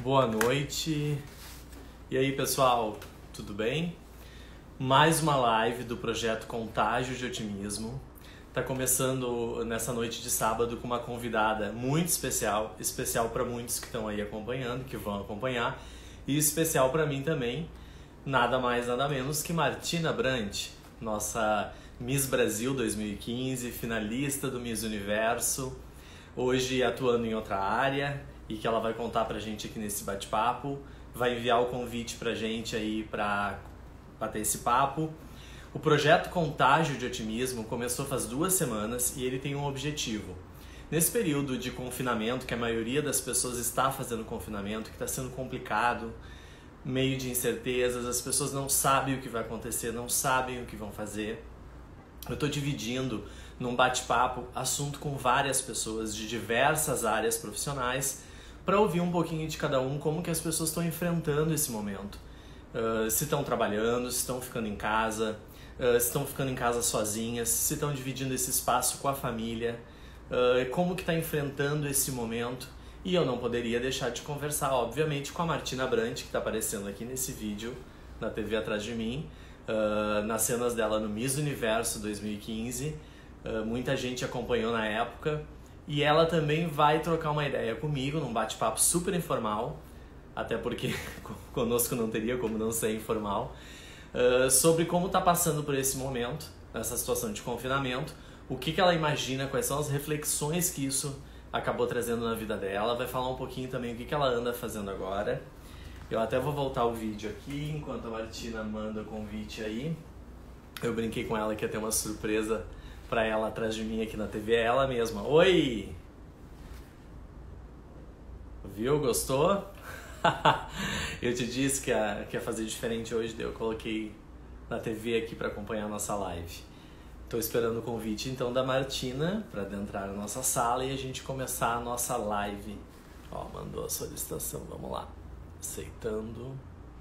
Boa noite. E aí, pessoal, tudo bem? Mais uma live do projeto Contágio de Otimismo. Tá começando nessa noite de sábado com uma convidada muito especial, especial para muitos que estão aí acompanhando, que vão acompanhar, e especial para mim também, nada mais, nada menos que Martina Brandt, nossa Miss Brasil 2015, finalista do Miss Universo, hoje atuando em outra área e que ela vai contar pra gente aqui nesse bate-papo, vai enviar o convite pra gente aí pra bater esse papo. O projeto Contágio de Otimismo começou faz 2 semanas e ele tem um objetivo. Nesse período de confinamento, que a maioria das pessoas está fazendo confinamento, que está sendo complicado, meio de incertezas, as pessoas não sabem o que vai acontecer, não sabem o que vão fazer. Eu estou dividindo num bate-papo assunto com várias pessoas de diversas áreas profissionais para ouvir um pouquinho de cada um, como que as pessoas estão enfrentando esse momento. Se estão trabalhando, se estão ficando em casa, se estão ficando em casa sozinhas, se estão dividindo esse espaço com a família, como que está enfrentando esse momento. E eu não poderia deixar de conversar, obviamente, com a Martina Brandt, que está aparecendo aqui nesse vídeo, na TV atrás de mim, nas cenas dela no Miss Universo 2015. Muita gente acompanhou na época. E ela também vai trocar uma ideia comigo, num bate-papo super informal, até porque conosco não teria como não ser informal, sobre como está passando por esse momento, essa situação de confinamento, o que ela imagina, quais são as reflexões que isso acabou trazendo na vida dela. Vai falar um pouquinho também o que ela anda fazendo agora. Eu até vou voltar o vídeo aqui, enquanto a Martina manda o convite aí. Eu brinquei com ela que ia ter uma surpresa pra ela atrás de mim aqui na TV, é ela mesma. Oi! Viu? Gostou? Eu te disse que ia fazer diferente hoje, daí eu coloquei na TV aqui pra acompanhar a nossa live. Tô esperando o convite então da Martina pra adentrar na nossa sala e a gente começar a nossa live. Ó, mandou a solicitação, vamos lá. Aceitando.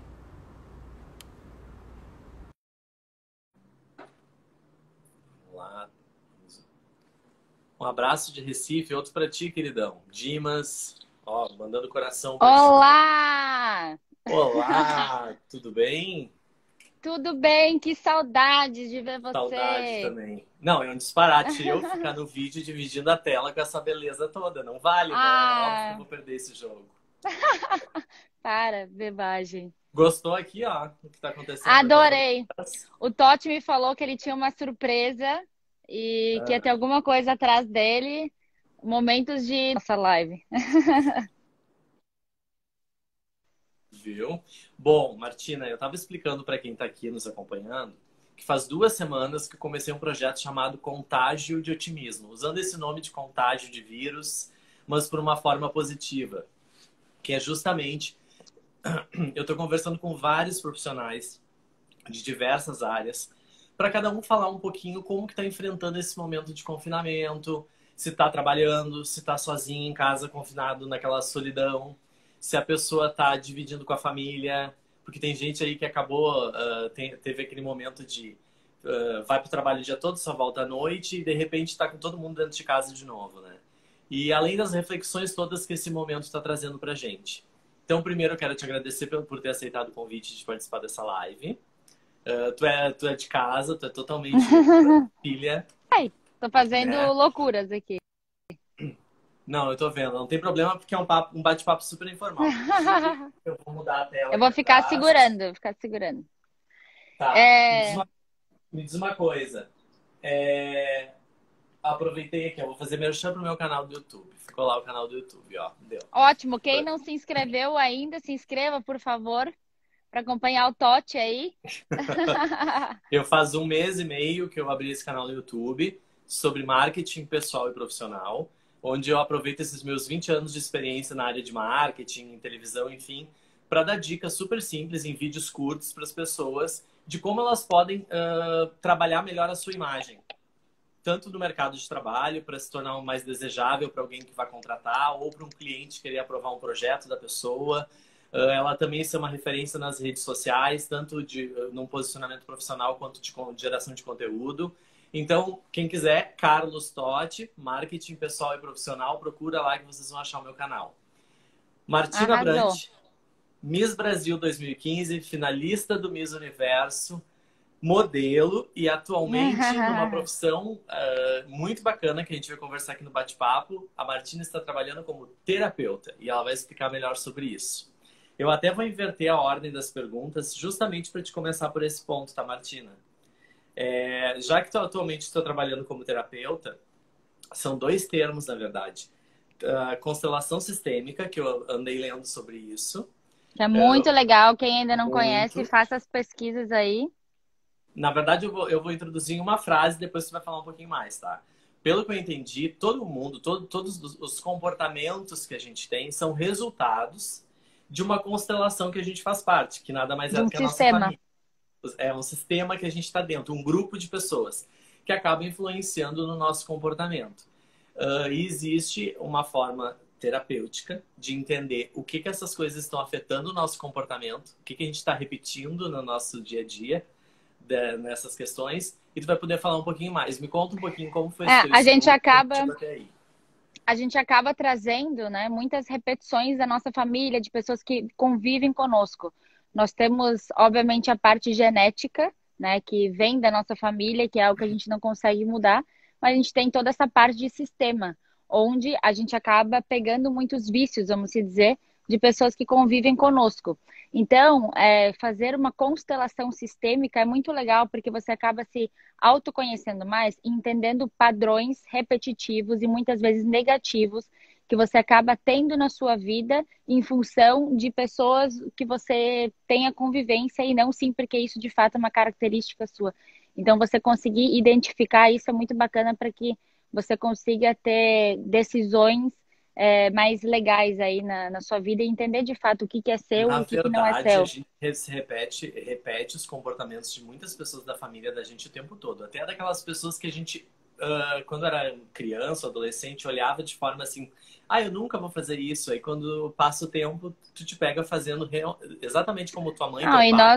Vamos lá. Um abraço de Recife, outro pra ti, queridão. Dimas, ó, mandando coração pra ti. Olá! Olá, tudo bem? Tudo bem? Que saudades de ver Saudade você! também. Não, é um disparate eu ficar no vídeo dividindo a tela com essa beleza toda. Não vale, né? É óbvio que eu Ah, vou perder esse jogo. para, bebagem. Gostou aqui, ó, o que tá acontecendo agora? Adorei! O Totti me falou que ele tinha uma surpresa e que ia ter Ah, alguma coisa atrás dele. Momentos de nossa live. viu? Bom, Martina, eu tava explicando para quem tá aqui nos acompanhando que faz 2 semanas que eu comecei um projeto chamado Contágio de Otimismo, usando esse nome de contágio de vírus, mas por uma forma positiva, que é justamente eu estou conversando com vários profissionais de diversas áreas para cada um falar um pouquinho como que está enfrentando esse momento de confinamento, se está trabalhando, se está sozinho em casa, confinado naquela solidão, se a pessoa está dividindo com a família, porque tem gente aí que acabou, teve aquele momento de vai para o trabalho o dia todo, só volta à noite e de repente está com todo mundo dentro de casa de novo, né? E além das reflexões todas que esse momento está trazendo para gente. Então, primeiro eu quero te agradecer por ter aceitado o convite de participar dessa live. Tu é de casa, tu é totalmente filha, Ai, tô fazendo né? loucuras aqui. Não, eu tô vendo. Não tem problema porque é um bate-papo super informal. Inclusive, eu vou mudar a tela Eu aqui vou ficar atrás. segurando, vou ficar segurando. Tá. É, Me diz uma coisa. É, aproveitei aqui, eu vou fazer merchan pro meu canal do YouTube. Ficou lá o canal do YouTube, ó. Deu. ótimo. Quem não se inscreveu ainda, se inscreva, por favor, para acompanhar o Totti aí. Eu faz 1 mês e meio que eu abri esse canal no YouTube sobre marketing pessoal e profissional, onde eu aproveito esses meus 20 anos de experiência na área de marketing, em televisão, enfim, para dar dicas super simples em vídeos curtos para as pessoas de como elas podem trabalhar melhor a sua imagem, tanto no mercado de trabalho, para se tornar mais desejável para alguém que vai contratar, ou para um cliente querer aprovar um projeto da pessoa. Ela também ser uma referência nas redes sociais, tanto num posicionamento profissional quanto de geração de conteúdo. Então, quem quiser, Carlos Totti, marketing pessoal e profissional, procura lá que vocês vão achar o meu canal. Martina Arrasou. Brant, Miss Brasil 2015, finalista do Miss Universo, modelo e atualmente numa profissão muito bacana que a gente vai conversar aqui no bate-papo. A Martina está trabalhando como terapeuta e ela vai explicar melhor sobre isso. Eu até vou inverter a ordem das perguntas justamente para te começar por esse ponto, tá, Martina? Já que tu atualmente está trabalhando como terapeuta, são dois termos, na verdade. Constelação sistêmica, que eu andei lendo sobre isso. Que é muito legal. Quem ainda não conhece, Muito. faça as pesquisas aí. Na verdade, eu vou introduzir em uma frase, depois você vai falar um pouquinho mais, tá? Pelo que eu entendi, todo mundo, todos os comportamentos que a gente tem são resultados de uma constelação que a gente faz parte, que nada mais De é do um que a nossa sistema. família. É um sistema que a gente está dentro, um grupo de pessoas que acaba influenciando no nosso comportamento. E existe uma forma terapêutica de entender o que essas coisas estão afetando o nosso comportamento, o que a gente está repetindo no nosso dia a dia nessas questões, e tu vai poder falar um pouquinho mais. Me conta um pouquinho como foi esse teu A gente estudo, como acaba, chegou até aí. a gente acaba trazendo, né, muitas repetições da nossa família, de pessoas que convivem conosco. Nós temos, obviamente, a parte genética, né, que vem da nossa família, que é algo que a gente não consegue mudar, mas a gente tem toda essa parte de sistema, onde a gente acaba pegando muitos vícios, vamos se dizer, de pessoas que convivem conosco. Então, fazer uma constelação sistêmica é muito legal, porque você acaba se autoconhecendo mais, entendendo padrões repetitivos e muitas vezes negativos que você acaba tendo na sua vida em função de pessoas que você tenha convivência e não sim porque isso de fato é uma característica sua. Então, você conseguir identificar isso é muito bacana para que você consiga ter decisões mais legais aí na sua vida e entender de fato o que é seu Na e o que não é verdade, a seu. gente repete os comportamentos de muitas pessoas da família da gente o tempo todo. Até daquelas pessoas que a gente, quando era criança, adolescente, olhava de forma assim, eu nunca vou fazer isso. Aí quando passa o tempo, tu te pega fazendo exatamente como tua mãe, Não, teu pai.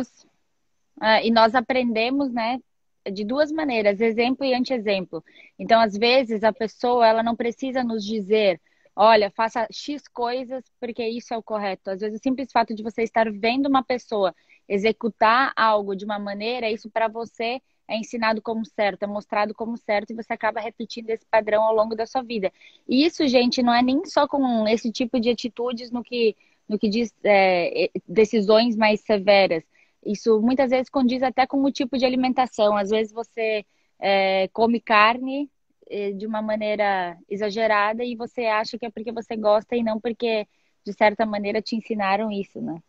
e nós aprendemos, né, de duas maneiras, exemplo e anti-exemplo. Então, às vezes, a pessoa, ela não precisa nos dizer, olha, faça X coisas porque isso é o correto. Às vezes, o simples fato de você estar vendo uma pessoa executar algo de uma maneira, isso para você é ensinado como certo, é mostrado como certo e você acaba repetindo esse padrão ao longo da sua vida. E isso, gente, não é nem só com esse tipo de atitudes no que diz decisões mais severas. Isso muitas vezes condiz até com o tipo de alimentação. Às vezes você come carne de uma maneira exagerada e você acha que é porque você gosta e não porque, de certa maneira, te ensinaram isso, né?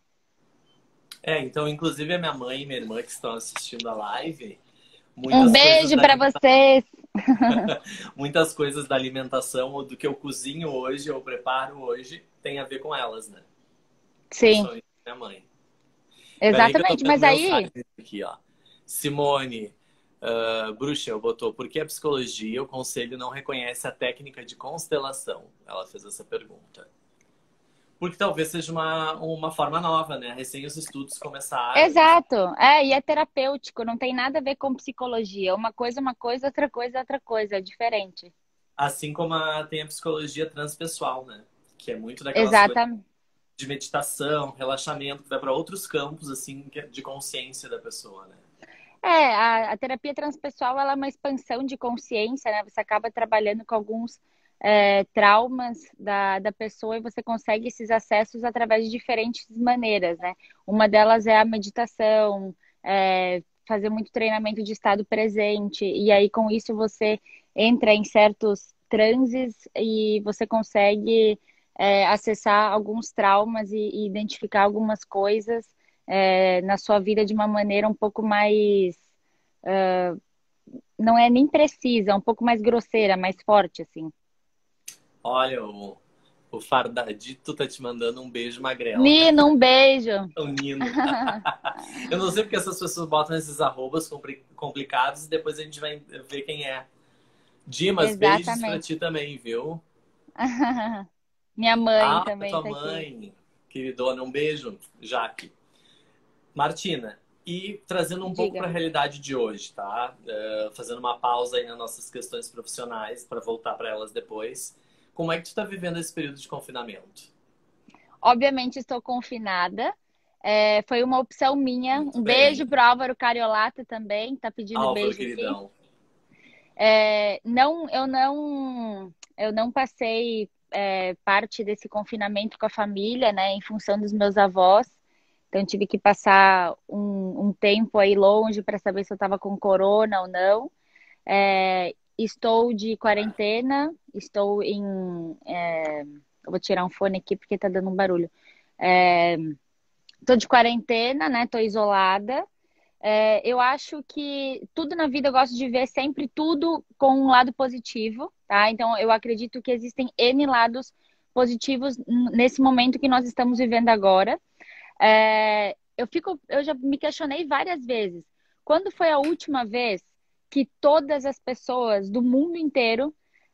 Então, inclusive a minha mãe e minha irmã que estão assistindo a live, Um muitas coisas beijo da para vocês. muitas coisas da alimentação ou do que eu cozinho hoje, eu preparo hoje, tem a ver com elas, né? Sim, Principalmente minha mãe. Peraí que eu tô exatamente. vendo Mas aí, mensagens aqui, ó. Simone Bruxel botou, por que a psicologia, o conselho não reconhece a técnica de constelação? Ela fez essa pergunta. Porque talvez seja uma forma nova, né? Recém os estudos começaram. exato. E é terapêutico, não tem nada a ver com psicologia. Uma coisa, outra coisa, é diferente. Assim como tem a psicologia transpessoal, né? Que é muito daquelas coisas Exatamente. de meditação, relaxamento, que vai para outros campos, assim, de consciência da pessoa, né? A terapia transpessoal ela é uma expansão de consciência, né? Você acaba trabalhando com alguns traumas da pessoa e você consegue esses acessos através de diferentes maneiras, né? Uma delas é a meditação, fazer muito treinamento de estado presente, e aí com isso você entra em certos transes e você consegue acessar alguns traumas e identificar algumas coisas na sua vida de uma maneira um pouco mais. Não é nem precisa, é um pouco mais grosseira, mais forte, assim. Olha, o Fardadito tá te mandando um beijo magrela. Nino, um beijo. O Nino. Eu não sei porque essas pessoas botam esses arrobas complicados e depois a gente vai ver quem é. Dimas, beijos pra Exatamente. ti também, viu? Minha mãe também Tua tá aqui. mãe, queridona, um beijo, Jaque. Martina, e trazendo um pouco para Diga. a realidade de hoje, tá? Fazendo uma pausa aí nas nossas questões profissionais para voltar para elas depois. Como é que tu tá vivendo esse período de confinamento? Obviamente estou confinada. Foi uma opção minha. Muito Um beijo bem. pro Álvaro Cariolata também, tá pedindo Álvaro, beijo aqui. queridão. Não, eu não passei parte desse confinamento com a família, né, em função dos meus avós. Então tive que passar um tempo aí longe para saber se eu estava com corona ou não. Estou de quarentena, estou em. Eu vou tirar um fone aqui porque tá dando um barulho. Estou de quarentena, né? Estou isolada. Eu acho que tudo na vida eu gosto de ver sempre tudo com um lado positivo, tá? Então eu acredito que existem N lados positivos nesse momento que nós estamos vivendo agora. Eu já me questionei várias vezes. Quando foi a última vez que todas as pessoas do mundo inteiro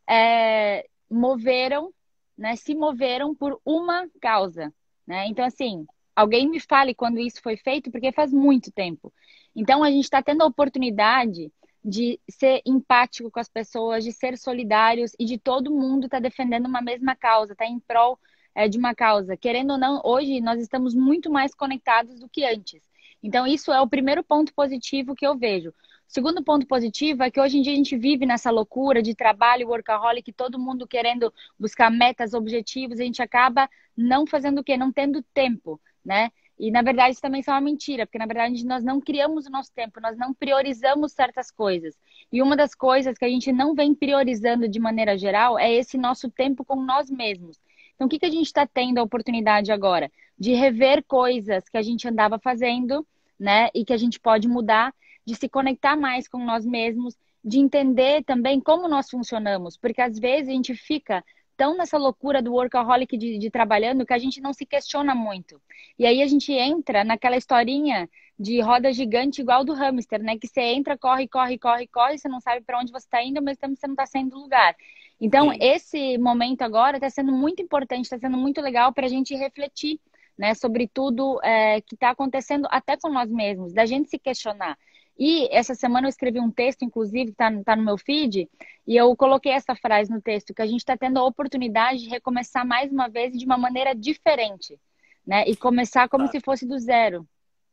moveram, né, se moveram por uma causa, né? Então, assim, alguém me fale quando isso foi feito, porque faz muito tempo. Então, a gente está tendo a oportunidade de ser empático com as pessoas, de ser solidários e de todo mundo estar defendendo uma mesma causa, tá em prol de uma causa. Querendo ou não, hoje nós estamos muito mais conectados do que antes. Então, isso é o primeiro ponto positivo que eu vejo. O segundo ponto positivo é que hoje em dia a gente vive nessa loucura de trabalho, workaholic, todo mundo querendo buscar metas, objetivos, a gente acaba não fazendo o quê? Não tendo tempo, né? E, na verdade, isso também é uma mentira, porque, na verdade, nós não criamos o nosso tempo, nós não priorizamos certas coisas. E uma das coisas que a gente não vem priorizando de maneira geral é esse nosso tempo com nós mesmos. Então, o que a gente está tendo a oportunidade agora? De rever coisas que a gente andava fazendo, né? E que a gente pode mudar, de se conectar mais com nós mesmos, de entender também como nós funcionamos. Porque, às vezes, a gente fica tão nessa loucura do workaholic de trabalhando que a gente não se questiona muito. E aí a gente entra naquela historinha de roda gigante igual do hamster, né? Que você entra, corre, corre, corre, corre, você não sabe para onde você está indo, ao mesmo tempo você não está saindo do lugar. Então, Sim. esse momento agora está sendo muito importante, está sendo muito legal para a gente refletir, né, sobre tudo que está acontecendo até com nós mesmos, da gente se questionar. E essa semana eu escrevi um texto, inclusive, que tá no meu feed, e eu coloquei essa frase no texto, que a gente está tendo a oportunidade de recomeçar mais uma vez de uma maneira diferente, né? E começar como Tá. se fosse do zero.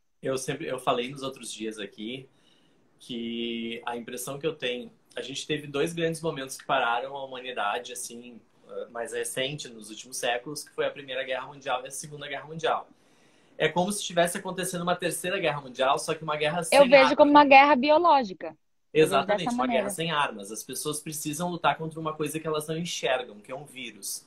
Eu falei nos outros dias aqui que a impressão que eu tenho, a gente teve dois grandes momentos que pararam a humanidade, assim, mais recente, nos últimos séculos, que foi a Primeira Guerra Mundial e a Segunda Guerra Mundial. É como se estivesse acontecendo uma Terceira Guerra Mundial, só que uma guerra Eu sem vejo como armas. uma guerra biológica. Eu vejo dessa Exatamente, uma guerra maneira. sem armas. As pessoas precisam lutar contra uma coisa que elas não enxergam, que é um vírus.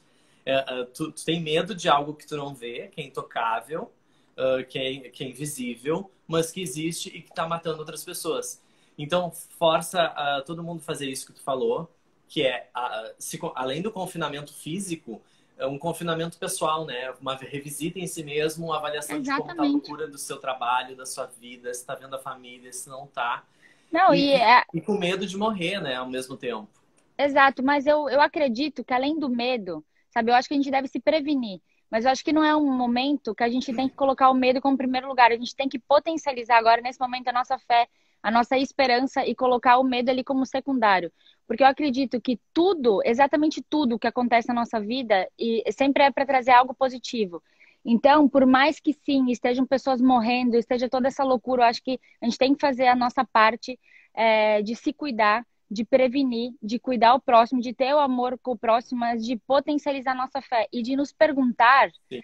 Tu tem medo de algo que tu não vê, que é intocável, que é invisível, mas que existe e que está matando outras pessoas. Então, força todo mundo fazer isso que tu falou, que é, além do confinamento físico, é um confinamento pessoal, né? Uma revisita em si mesmo, uma avaliação de como está a Exatamente. loucura do seu trabalho, da sua vida, se está vendo a família, se não está. Não, E com medo de morrer, né, ao mesmo tempo. exato, mas eu acredito que além do medo, sabe, eu acho que a gente deve se prevenir. Mas eu acho que não é um momento que a gente tem que colocar o medo como primeiro lugar. A gente tem que potencializar agora, nesse momento, a nossa fé, a nossa esperança e colocar o medo ali como secundário. Porque eu acredito que tudo, exatamente tudo que acontece na nossa vida, e sempre é para trazer algo positivo. Então, por mais que sim, estejam pessoas morrendo, esteja toda essa loucura, eu acho que a gente tem que fazer a nossa parte de se cuidar, de prevenir, de cuidar o próximo, de ter o amor com o próximo, mas de potencializar nossa fé e de nos perguntar Sim,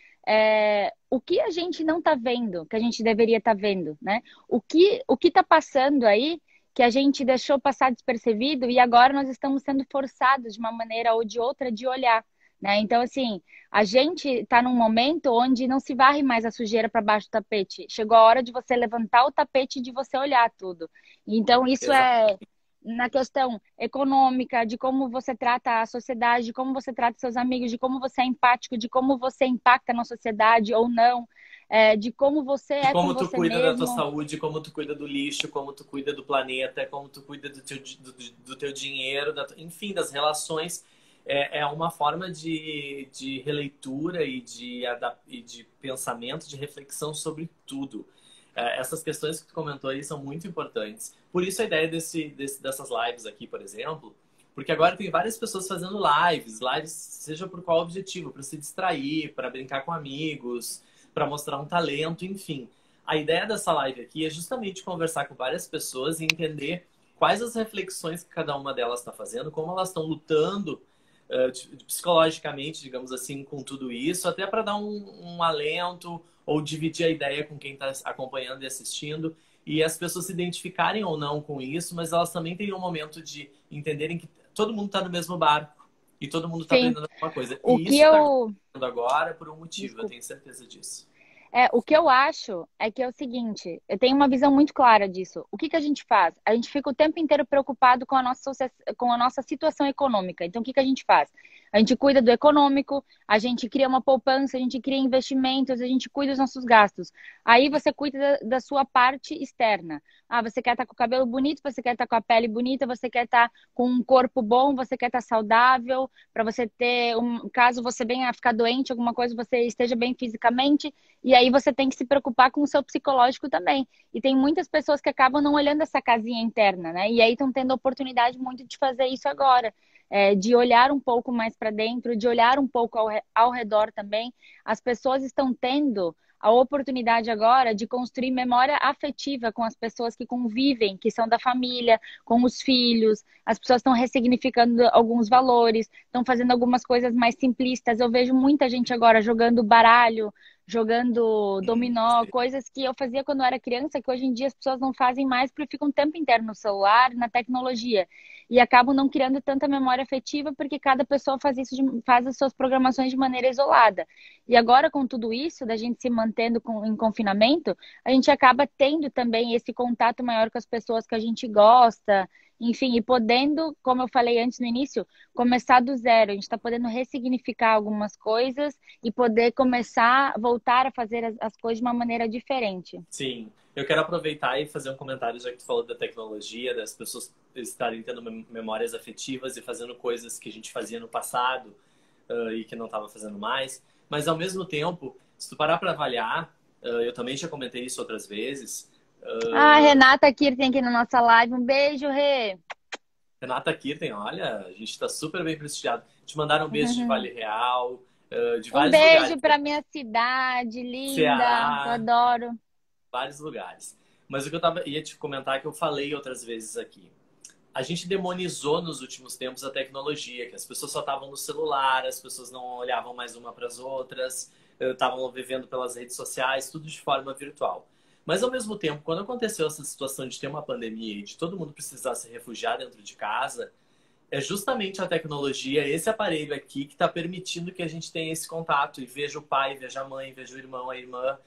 o que a gente não está vendo, que a gente deveria estar vendo, né? O que está passando aí que a gente deixou passar despercebido e agora nós estamos sendo forçados de uma maneira ou de outra de olhar, né? Então, assim, a gente está num momento onde não se varre mais a sujeira para baixo do tapete. Chegou a hora de você levantar o tapete e de você olhar tudo. Então, isso exato. é na questão econômica, de como você trata a sociedade, de como você trata seus amigos, de como você é empático, de como você impacta na sociedade ou não, de como você De é com como tu você cuida da tua mesmo. saúde, como tu cuida do lixo, como tu cuida do planeta, como tu cuida do teu dinheiro, enfim, das relações. É uma forma de releitura e de pensamento, de reflexão sobre tudo. Essas questões que tu comentou aí são muito importantes. Por isso a ideia dessas lives aqui, por exemplo, Porque agora tem várias pessoas fazendo lives, seja por qual objetivo, para se distrair, para brincar com amigos, para mostrar um talento, enfim. A ideia dessa live aqui é justamente conversar com várias pessoas e entender quais as reflexões que cada uma delas está fazendo, como elas estão lutando psicologicamente, digamos assim, com tudo isso, até para dar um alento ou dividir a ideia com quem está acompanhando e assistindo, e as pessoas se identificarem ou não com isso, mas elas também têm um momento de entenderem que todo mundo está no mesmo barco e todo mundo está Sim. aprendendo alguma coisa. O E que isso está eu... acontecendo agora por um motivo, eu Desculpa. tenho certeza disso. O que eu acho é que é o seguinte, eu tenho uma visão muito clara disso. O que que a gente faz? A gente fica o tempo inteiro preocupado com com a nossa situação econômica. Então, o que que a gente faz? A gente cuida do econômico, a gente cria uma poupança, a gente cria investimentos, a gente cuida dos nossos gastos. Aí você cuida da sua parte externa. Ah, você quer estar com o cabelo bonito, você quer estar com a pele bonita, você quer estar com um corpo bom, você quer estar saudável, para você ter, caso você venha a ficar doente, alguma coisa, você esteja bem fisicamente. E aí você tem que se preocupar com o seu psicológico também. E tem muitas pessoas que acabam não olhando essa casinha interna, né? E aí estão tendo a oportunidade muito de fazer isso agora. De olhar um pouco mais para dentro, de olhar um pouco ao redor também. As pessoas estão tendo a oportunidade agora de construir memória afetiva com as pessoas que convivem, que são da família, com os filhos. As pessoas estão ressignificando alguns valores, estão fazendo algumas coisas mais simplistas. Eu vejo muita gente agora jogando baralho, jogando dominó, coisas que eu fazia quando eu era criança, que hoje em dia as pessoas não fazem mais porque ficam o tempo inteiro no celular, na tecnologia. E acabam não criando tanta memória afetiva porque cada pessoa faz isso, faz as suas programações de maneira isolada. E agora, com tudo isso, da gente se mantendo em confinamento, a gente acaba tendo também esse contato maior com as pessoas que a gente gosta, enfim, e podendo, como eu falei antes no início, começar do zero. A gente está podendo ressignificar algumas coisas e poder começar, voltar a fazer as coisas de uma maneira diferente. Sim, eu quero aproveitar e fazer um comentário, já que tu falou da tecnologia, das pessoas estarem tendo memórias afetivas e fazendo coisas que a gente fazia no passado e que não estava fazendo mais. Mas, ao mesmo tempo, se tu parar para avaliar, eu também já comentei isso outras vezes. Renata Kirten aqui na nossa live. Um beijo, Rê. Renata Kirten, olha, a gente está super bem prestigiado. Te mandaram um beijo de Vale Real, de Um vários lugares. beijo para minha cidade linda, que eu Ceará, adoro. vários lugares. Mas o que ia te comentar, que eu falei outras vezes aqui. A gente demonizou nos últimos tempos a tecnologia, que as pessoas só estavam no celular, as pessoas não olhavam mais uma para as outras, estavam vivendo pelas redes sociais, tudo de forma virtual. Mas, ao mesmo tempo, quando aconteceu essa situação de ter uma pandemia e de todo mundo precisar se refugiar dentro de casa, é justamente a tecnologia, esse aparelho aqui, que está permitindo que a gente tenha esse contato e veja o pai, veja a mãe, veja o irmão, a irmã.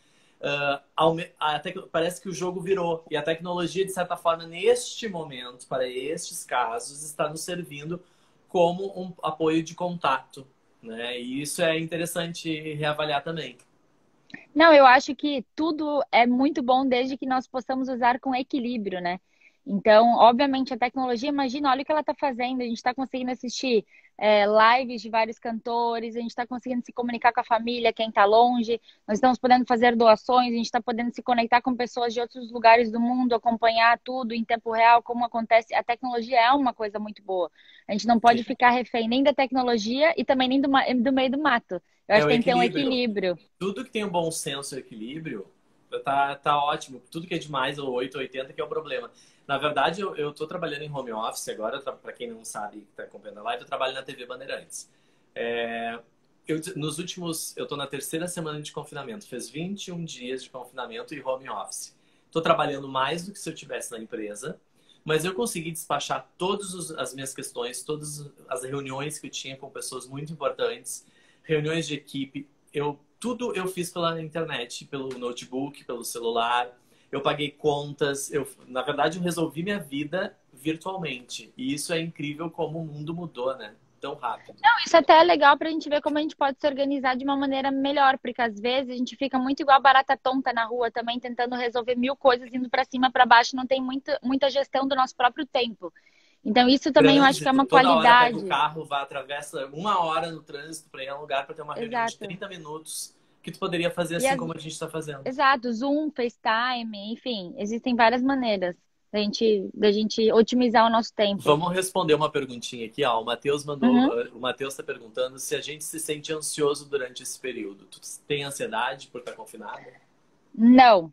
Parece que o jogo virou. E a tecnologia, de certa forma, neste momento, para estes casos, está nos servindo como um apoio de contato, né? E isso é interessante reavaliar também. Não, eu acho que tudo é muito bom desde que nós possamos usar com equilíbrio, né? Então, obviamente, a tecnologia, imagina, olha o que ela está fazendo. A gente está conseguindo assistir lives de vários cantores, a gente está conseguindo se comunicar com a família, quem está longe, nós estamos podendo fazer doações, a gente está podendo se conectar com pessoas de outros lugares do mundo, acompanhar tudo em tempo real, como acontece. A tecnologia é uma coisa muito boa. A gente não pode Sim. ficar refém nem da tecnologia e também nem do meio do mato. Eu É acho o que tem que ter um equilíbrio. equilíbrio. Tudo que tem um bom senso e equilíbrio tá ótimo. Tudo que é demais, ou 8, 80, que é o problema. Na verdade, eu tô trabalhando em home office agora, para quem não sabe, que tá acompanhando a live, eu trabalho na TV Bandeirantes. Eu tô na terceira semana de confinamento. Fez 21 dias de confinamento e home office. Tô trabalhando mais do que se eu estivesse na empresa, mas eu consegui despachar todas as minhas questões, todas as reuniões que eu tinha com pessoas muito importantes, reuniões de equipe. Tudo eu fiz pela internet, pelo notebook, pelo celular. Eu paguei contas. Na verdade, eu resolvi minha vida virtualmente. E isso é incrível como o mundo mudou, né? Tão rápido. Não, isso até é legal pra gente ver como a gente pode se organizar de uma maneira melhor, porque às vezes a gente fica muito igual barata tonta na rua também, tentando resolver mil coisas, indo pra cima, pra baixo, não tem muita gestão do nosso próprio tempo. Então, isso também eu acho que é Trânsito, uma toda hora pega o qualidade. carro, atravessa 1 hora no trânsito para ir a um lugar para ter uma reunião de Exato. 30 minutos que tu poderia fazer E assim como a gente está fazendo. exato, Zoom, FaceTime, enfim, existem várias maneiras. Da gente otimizar o nosso tempo. Vamos responder uma perguntinha aqui, ó. O Matheus mandou, Uhum. o Matheus está perguntando se a gente se sente ansioso durante esse período. Tu tem ansiedade por estar confinada? Não.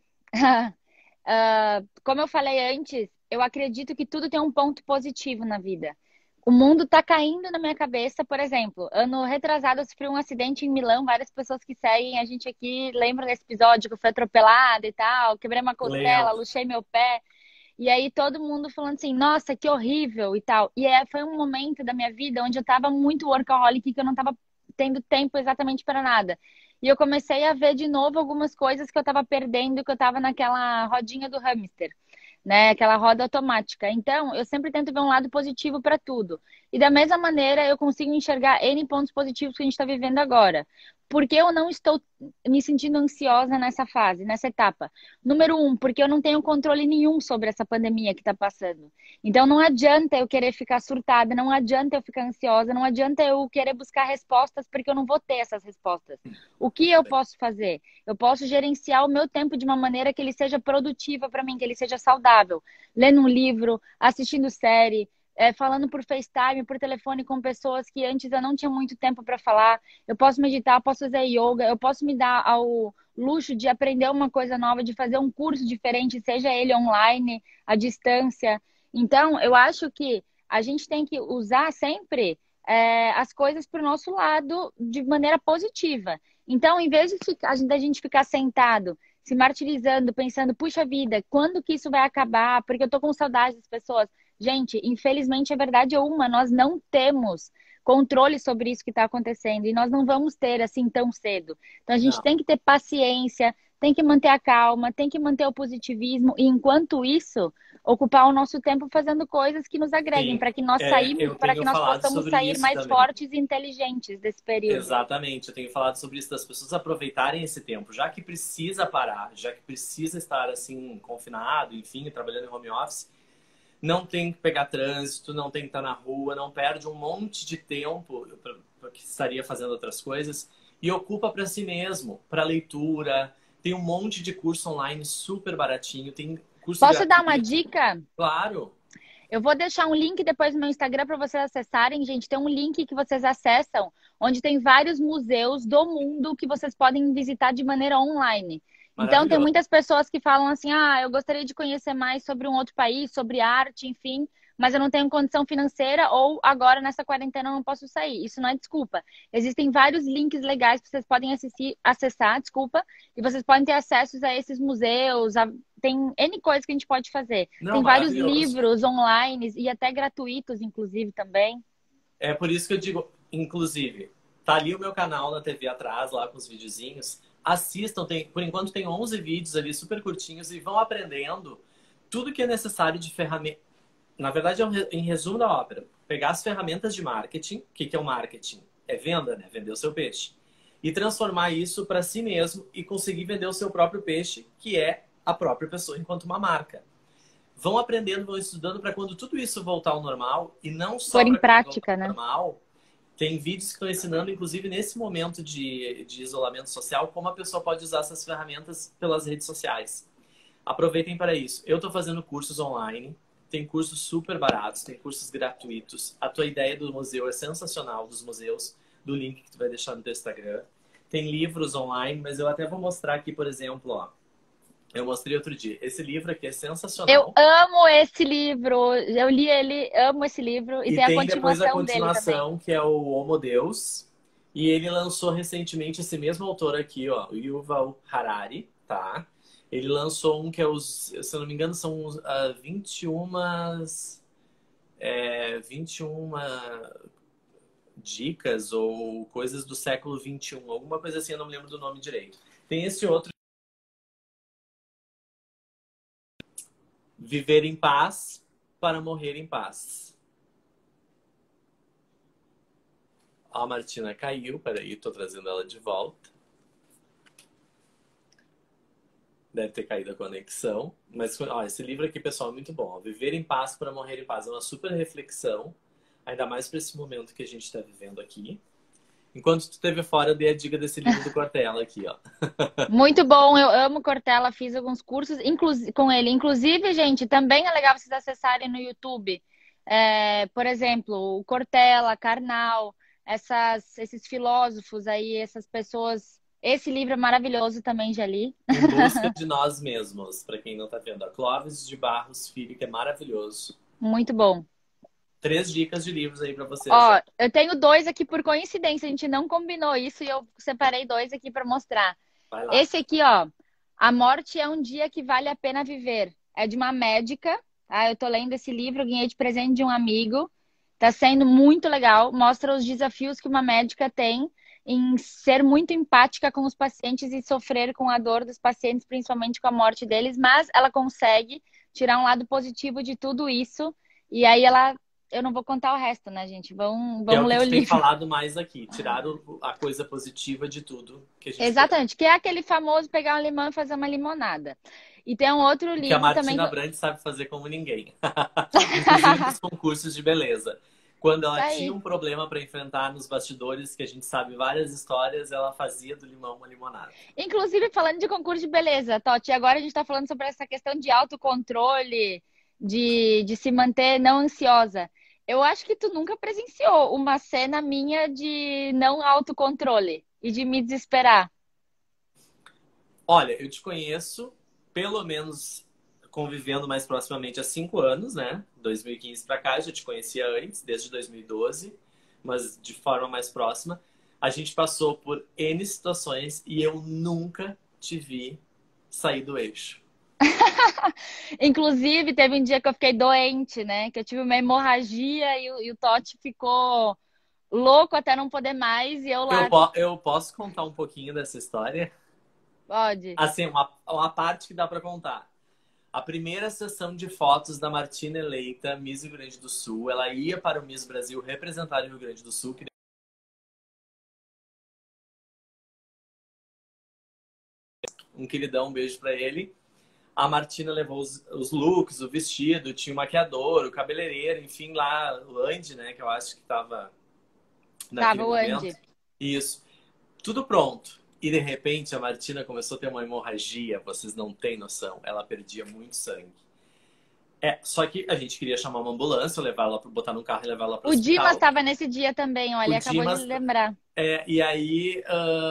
Como eu falei antes, eu acredito que tudo tem um ponto positivo na vida. O mundo tá caindo na minha cabeça, por exemplo, ano retrasado eu sofri um acidente em Milão, várias pessoas que seguem a gente aqui lembram desse episódio que eu fui atropelada e tal, quebrei uma costela, Lembro. luxei meu pé. E aí todo mundo falando assim, nossa, que horrível e tal. Foi um momento da minha vida onde eu tava muito workaholic, que eu não tava tendo tempo exatamente para nada. E eu comecei a ver de novo algumas coisas que eu tava perdendo, que eu tava naquela rodinha do hamster, né? Aquela roda automática. Então, eu sempre tento ver um lado positivo para tudo. E da mesma maneira, eu consigo enxergar N pontos positivos que a gente está vivendo agora. Porque eu não estou me sentindo ansiosa nessa fase, nessa etapa? Número um, porque eu não tenho controle nenhum sobre essa pandemia que está passando. Então não adianta eu querer ficar surtada, não adianta eu ficar ansiosa, não adianta eu querer buscar respostas, porque eu não vou ter essas respostas. O que eu posso fazer? Eu posso gerenciar o meu tempo de uma maneira que ele seja produtiva para mim, que ele seja saudável. Lendo um livro, assistindo série, falando por FaceTime, por telefone com pessoas que antes eu não tinha muito tempo para falar. Eu posso meditar, posso fazer yoga, eu posso me dar ao luxo de aprender uma coisa nova, de fazer um curso diferente, seja ele online, à distância. Então, eu acho que a gente tem que usar sempre as coisas para o nosso lado de maneira positiva. Então, em vez de da gente ficar sentado, se martirizando, pensando, puxa vida, quando que isso vai acabar? Porque eu tô com saudade das pessoas. Gente, infelizmente a verdade é uma, nós não temos controle sobre isso que está acontecendo e nós não vamos ter assim tão cedo. Então a gente Não. tem que ter paciência, tem que manter a calma, tem que manter o positivismo e enquanto isso, ocupar o nosso tempo fazendo coisas que nos agreguem Sim, para que nós eu para que tenho nós falado possamos sobre sair isso mais também. fortes e inteligentes desse período. Exatamente, eu tenho falado sobre isso das pessoas aproveitarem esse tempo, já que precisa parar, já que precisa estar assim confinado, enfim, trabalhando em home office, não tem que pegar trânsito, não tem que estar na rua, não perde um monte de tempo que estaria fazendo outras coisas e ocupa para si mesmo, para leitura. Tem um monte de curso online super baratinho, tem curso Posso dar uma gratuito, dica? claro. Eu vou deixar um link depois no meu Instagram para vocês acessarem, gente. Tem um link que vocês acessam, onde tem vários museus do mundo que vocês podem visitar de maneira online. Então, tem Maravilhoso. muitas pessoas que falam assim: ah, eu gostaria de conhecer mais sobre um outro país, sobre arte, enfim, mas eu não tenho condição financeira ou agora nessa quarentena eu não posso sair. Isso não é desculpa. Existem vários links legais que vocês podem acessar, desculpa, e vocês podem ter acesso a esses museus, tem N coisas que a gente pode fazer. Não, Tem vários maravilhoso. livros online e até gratuitos, inclusive, também. É por isso que eu digo, inclusive, tá ali o meu canal na TV atrás, lá com os videozinhos. Assistam, por enquanto tem 11 vídeos ali super curtinhos e vão aprendendo tudo que é necessário de ferramenta. Na verdade, em resumo da ópera, pegar as ferramentas de marketing, o que é o marketing? É venda, né? Vender o seu peixe. E transformar isso para si mesmo e conseguir vender o seu próprio peixe, que é a própria pessoa enquanto uma marca. Vão aprendendo, vão estudando para quando tudo isso voltar ao normal, e não só Pôr em para quando voltar prática, ao né? normal, tem vídeos que estão ensinando, inclusive nesse momento de isolamento social, como a pessoa pode usar essas ferramentas pelas redes sociais. Aproveitem para isso. Eu estou fazendo cursos online, tem cursos super baratos, tem cursos gratuitos. A tua ideia do museu é sensacional, dos museus, do link que tu vai deixar no teu Instagram. Tem livros online, mas eu até vou mostrar aqui, por exemplo, ó. Eu mostrei outro dia. Esse livro aqui é Eu sensacional. amo esse livro. Eu li ele, amo esse livro e E tem a tem depois a continuação dele também. continuação, que é o Homo Deus. E ele lançou recentemente esse mesmo autor aqui, ó, o Yuval Harari, tá? Ele lançou um que é os, se eu não me engano, são 21, 21 dicas ou coisas do século 21, alguma coisa assim, eu não me lembro do nome direito. Tem esse outro, Viver em Paz para Morrer em Paz. A Martina caiu, peraí, tô trazendo ela de volta. Deve ter caído a conexão. Mas ó, esse livro aqui, pessoal, é muito bom. Ó. Viver em Paz para Morrer em Paz. É uma super reflexão, ainda mais para esse momento que a gente está vivendo aqui. Enquanto tu esteve fora, eu dei a dica desse livro do Cortella aqui, ó. Muito bom, eu amo Cortella, fiz alguns cursos com ele. Inclusive, gente, também é legal vocês acessarem no YouTube. Por exemplo, o Cortella, Karnal, esses filósofos aí, essas pessoas. Esse livro é maravilhoso também, já li. Em Busca de Nós Mesmos, para quem não tá vendo. A Clóvis de Barros Filho, que é maravilhoso. Muito bom. 3 dicas de livros aí para você já. Ó, eu tenho dois aqui por coincidência, a gente não combinou isso e eu separei dois aqui para mostrar. Vai lá. Esse aqui, ó, A Morte é um Dia que Vale a Pena Viver. É de uma médica. Eu tô lendo esse livro, ganhei de presente de um amigo. Tá sendo muito legal. Mostra os desafios que uma médica tem em ser muito empática com os pacientes e sofrer com a dor dos pacientes, principalmente com a morte deles, mas ela consegue tirar um lado positivo de tudo isso. E aí eu não vou contar o resto, né, gente? Vamos Que é o que ler o tu tem livro. falado mais aqui. Tirar a coisa positiva de tudo que a gente vê. Exatamente, que é aquele famoso pegar um limão e fazer uma limonada. E tem um outro O que a livro também. Martina Brandt sabe fazer como ninguém. Inclusive nos concursos de beleza. Quando ela Tá tinha aí. um problema para enfrentar nos bastidores, que a gente sabe várias histórias, ela fazia do limão uma limonada. Inclusive, falando de concurso de beleza, Totti, agora a gente está falando sobre essa questão de autocontrole, de se manter não ansiosa. Eu acho que tu nunca presenciou uma cena minha de não autocontrole e de me desesperar. Olha, eu te conheço, pelo menos convivendo mais proximamente há 5 anos, né? 2015 para cá, eu já te conhecia antes, desde 2012, mas de forma mais próxima. A gente passou por N situações e eu nunca te vi sair do eixo. Inclusive, teve um dia que eu fiquei doente, né? Que eu tive uma hemorragia e o Totti ficou louco até não poder mais e eu lá, Eu posso contar um pouquinho dessa história? pode. Assim, uma parte que dá para contar. A primeira sessão de fotos da Martina eleita Miss Rio Grande do Sul, ela ia para o Miss Brasil representar o Rio Grande do Sul, que um queridão, um beijo para ele. A Martina levou os looks, o vestido, tinha o maquiador, o cabeleireiro, enfim, lá, o Andy, né, que eu acho que estava naquele Tava o momento. Andy. Isso. Tudo pronto. E de repente a Martina começou a ter uma hemorragia, vocês não têm noção. Ela perdia muito sangue. Só que a gente queria chamar uma ambulância, levar ela, botar no carro e levar ela para o O Dimas hospital. estava nesse dia também, olha, O ele acabou de Dimas, lembrar. e aí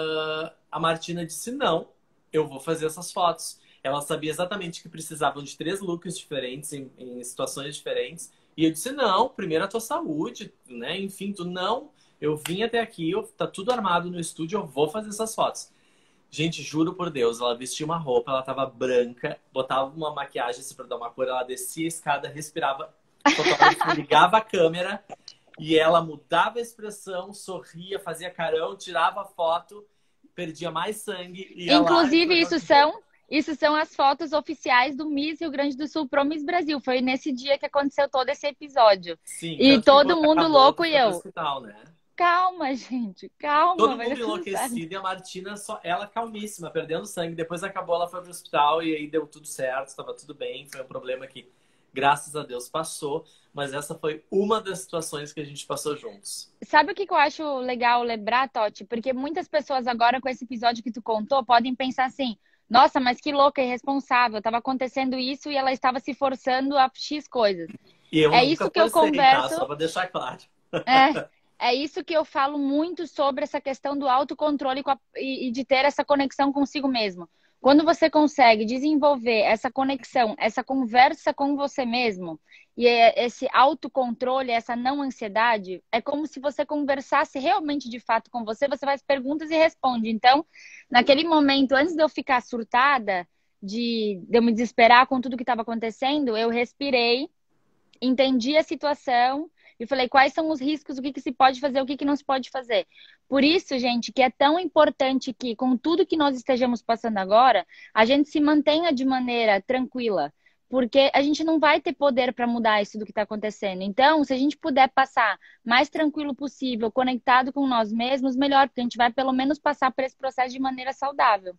a Martina disse: não, eu vou fazer essas fotos. Ela sabia exatamente que precisavam de 3 looks diferentes, em situações diferentes. E eu disse: não, primeiro a tua saúde, né? Enfim, tu não. Eu vim até aqui, tá tudo armado no estúdio, eu vou fazer essas fotos. Gente, juro por Deus, ela vestia uma roupa, ela tava branca, botava uma maquiagem assim, pra dar uma cor, ela descia a escada, respirava, o fotógrafo ligava a câmera e ela mudava a expressão, sorria, fazia carão, tirava a foto, perdia mais sangue, ia lá e Inclusive, foi de boa. isso são as fotos oficiais do Miss Rio Grande do Sul pro Miss Brasil. Foi nesse dia que aconteceu todo esse episódio. Sim, E tanto que todo quando mundo acabou, tu louco e foi pro eu. hospital, né? Calma, gente, calma, Todo vai dar mundo tudo certo. enlouquecido e a Martina, só ela calmíssima, perdendo sangue. Depois acabou, ela foi pro hospital e aí deu tudo certo, estava tudo bem. Foi um problema que, graças a Deus, passou. Mas essa foi uma das situações que a gente passou juntos. Sabe o que que eu acho legal lembrar, Totti? Porque muitas pessoas agora, com esse episódio que tu contou, podem pensar assim: nossa, mas que louca, irresponsável, estava acontecendo isso e ela estava se forçando a X coisas. E eu É nunca isso que eu forcei, tá? converso. Só pra deixar claro. É, é isso que eu falo muito sobre essa questão do autocontrole e de ter essa conexão consigo mesmo. Quando você consegue desenvolver essa conexão, essa conversa com você mesmo, esse autocontrole, essa não ansiedade, é como se você conversasse realmente de fato com você, você faz perguntas e responde. Então, naquele momento, antes de eu ficar surtada, de eu me desesperar com tudo que estava acontecendo, eu respirei, entendi a situação e falei quais são os riscos, o que que se pode fazer, o que que não se pode fazer. Por isso, gente, que é tão importante que, com tudo que nós estejamos passando agora, a gente se mantenha de maneira tranquila, porque a gente não vai ter poder para mudar isso do que está acontecendo. Então, se a gente puder passar mais tranquilo possível, conectado com nós mesmos, melhor, porque a gente vai pelo menos passar por esse processo de maneira saudável.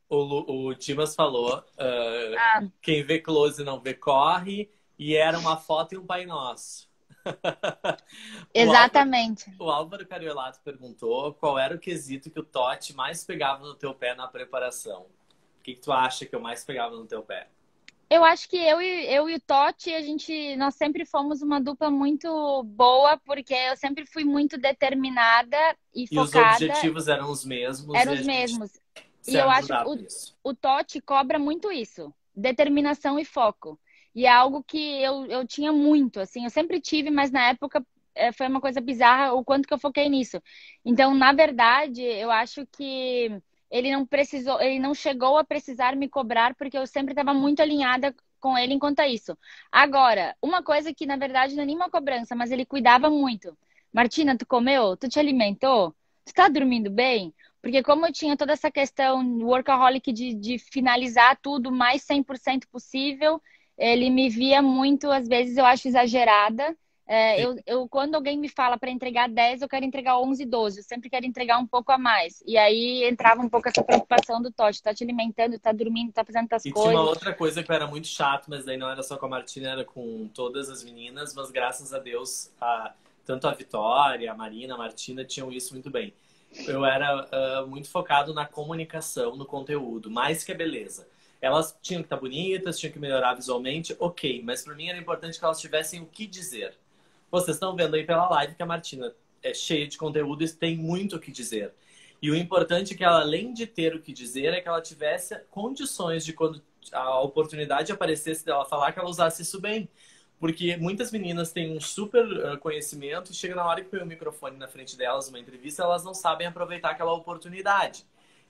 O Dimas falou: Ah, quem vê close não vê corre. E era uma foto e um Pai Nosso. O Álvaro, Exatamente. o Álvaro Cariolato perguntou qual era o quesito que o Totti mais pegava no teu pé na preparação. O que tu acha que eu mais pegava no teu pé? Eu acho que eu e o Totti, nós sempre fomos uma dupla muito boa, porque eu sempre fui muito determinada e E os focada, objetivos eram os mesmos eram e os a gente mesmos. se E eu acho que ajudava nisso. o Totti cobra muito isso, determinação e foco. E é algo que eu tinha muito, assim, eu sempre tive, mas na época foi uma coisa bizarra o quanto que eu foquei nisso. Então, na verdade, eu acho que ele não precisou, ele não chegou a precisar me cobrar, porque eu sempre estava muito alinhada com ele enquanto a isso. Agora, uma coisa que na verdade não é nenhuma cobrança, mas ele cuidava muito. Martina, tu comeu? Tu te alimentou? Tu tá dormindo bem? Porque como eu tinha toda essa questão workaholic de finalizar tudo mais 100% possível, ele me via muito, às vezes eu acho exagerada. Sim. Quando alguém me fala para entregar 10, eu quero entregar 11, 12. Eu sempre quero entregar um pouco a mais. E aí entrava um pouco essa preocupação do Totti. Tá te alimentando, tá dormindo, tá fazendo as E tinha uma coisas. outra coisa que eu era muito chato, mas daí não era só com a Martina, era com todas as meninas, mas graças a Deus, tanto a Vitória, a Marina, a Martina tinham isso muito bem. Eu era muito focado na comunicação, no conteúdo, mais que a beleza. Elas tinham que estar bonitas, tinham que melhorar visualmente, ok, mas para mim era importante que elas tivessem o que dizer. Vocês estão vendo aí pela live que a Martina é cheia de conteúdo e tem muito o que dizer. E o importante é que ela, além de ter o que dizer, é que ela tivesse condições de, quando a oportunidade aparecesse dela falar, que ela usasse isso bem. Porque muitas meninas têm um super conhecimento e chega na hora que põe o microfone na frente delas, uma entrevista, elas não sabem aproveitar aquela oportunidade.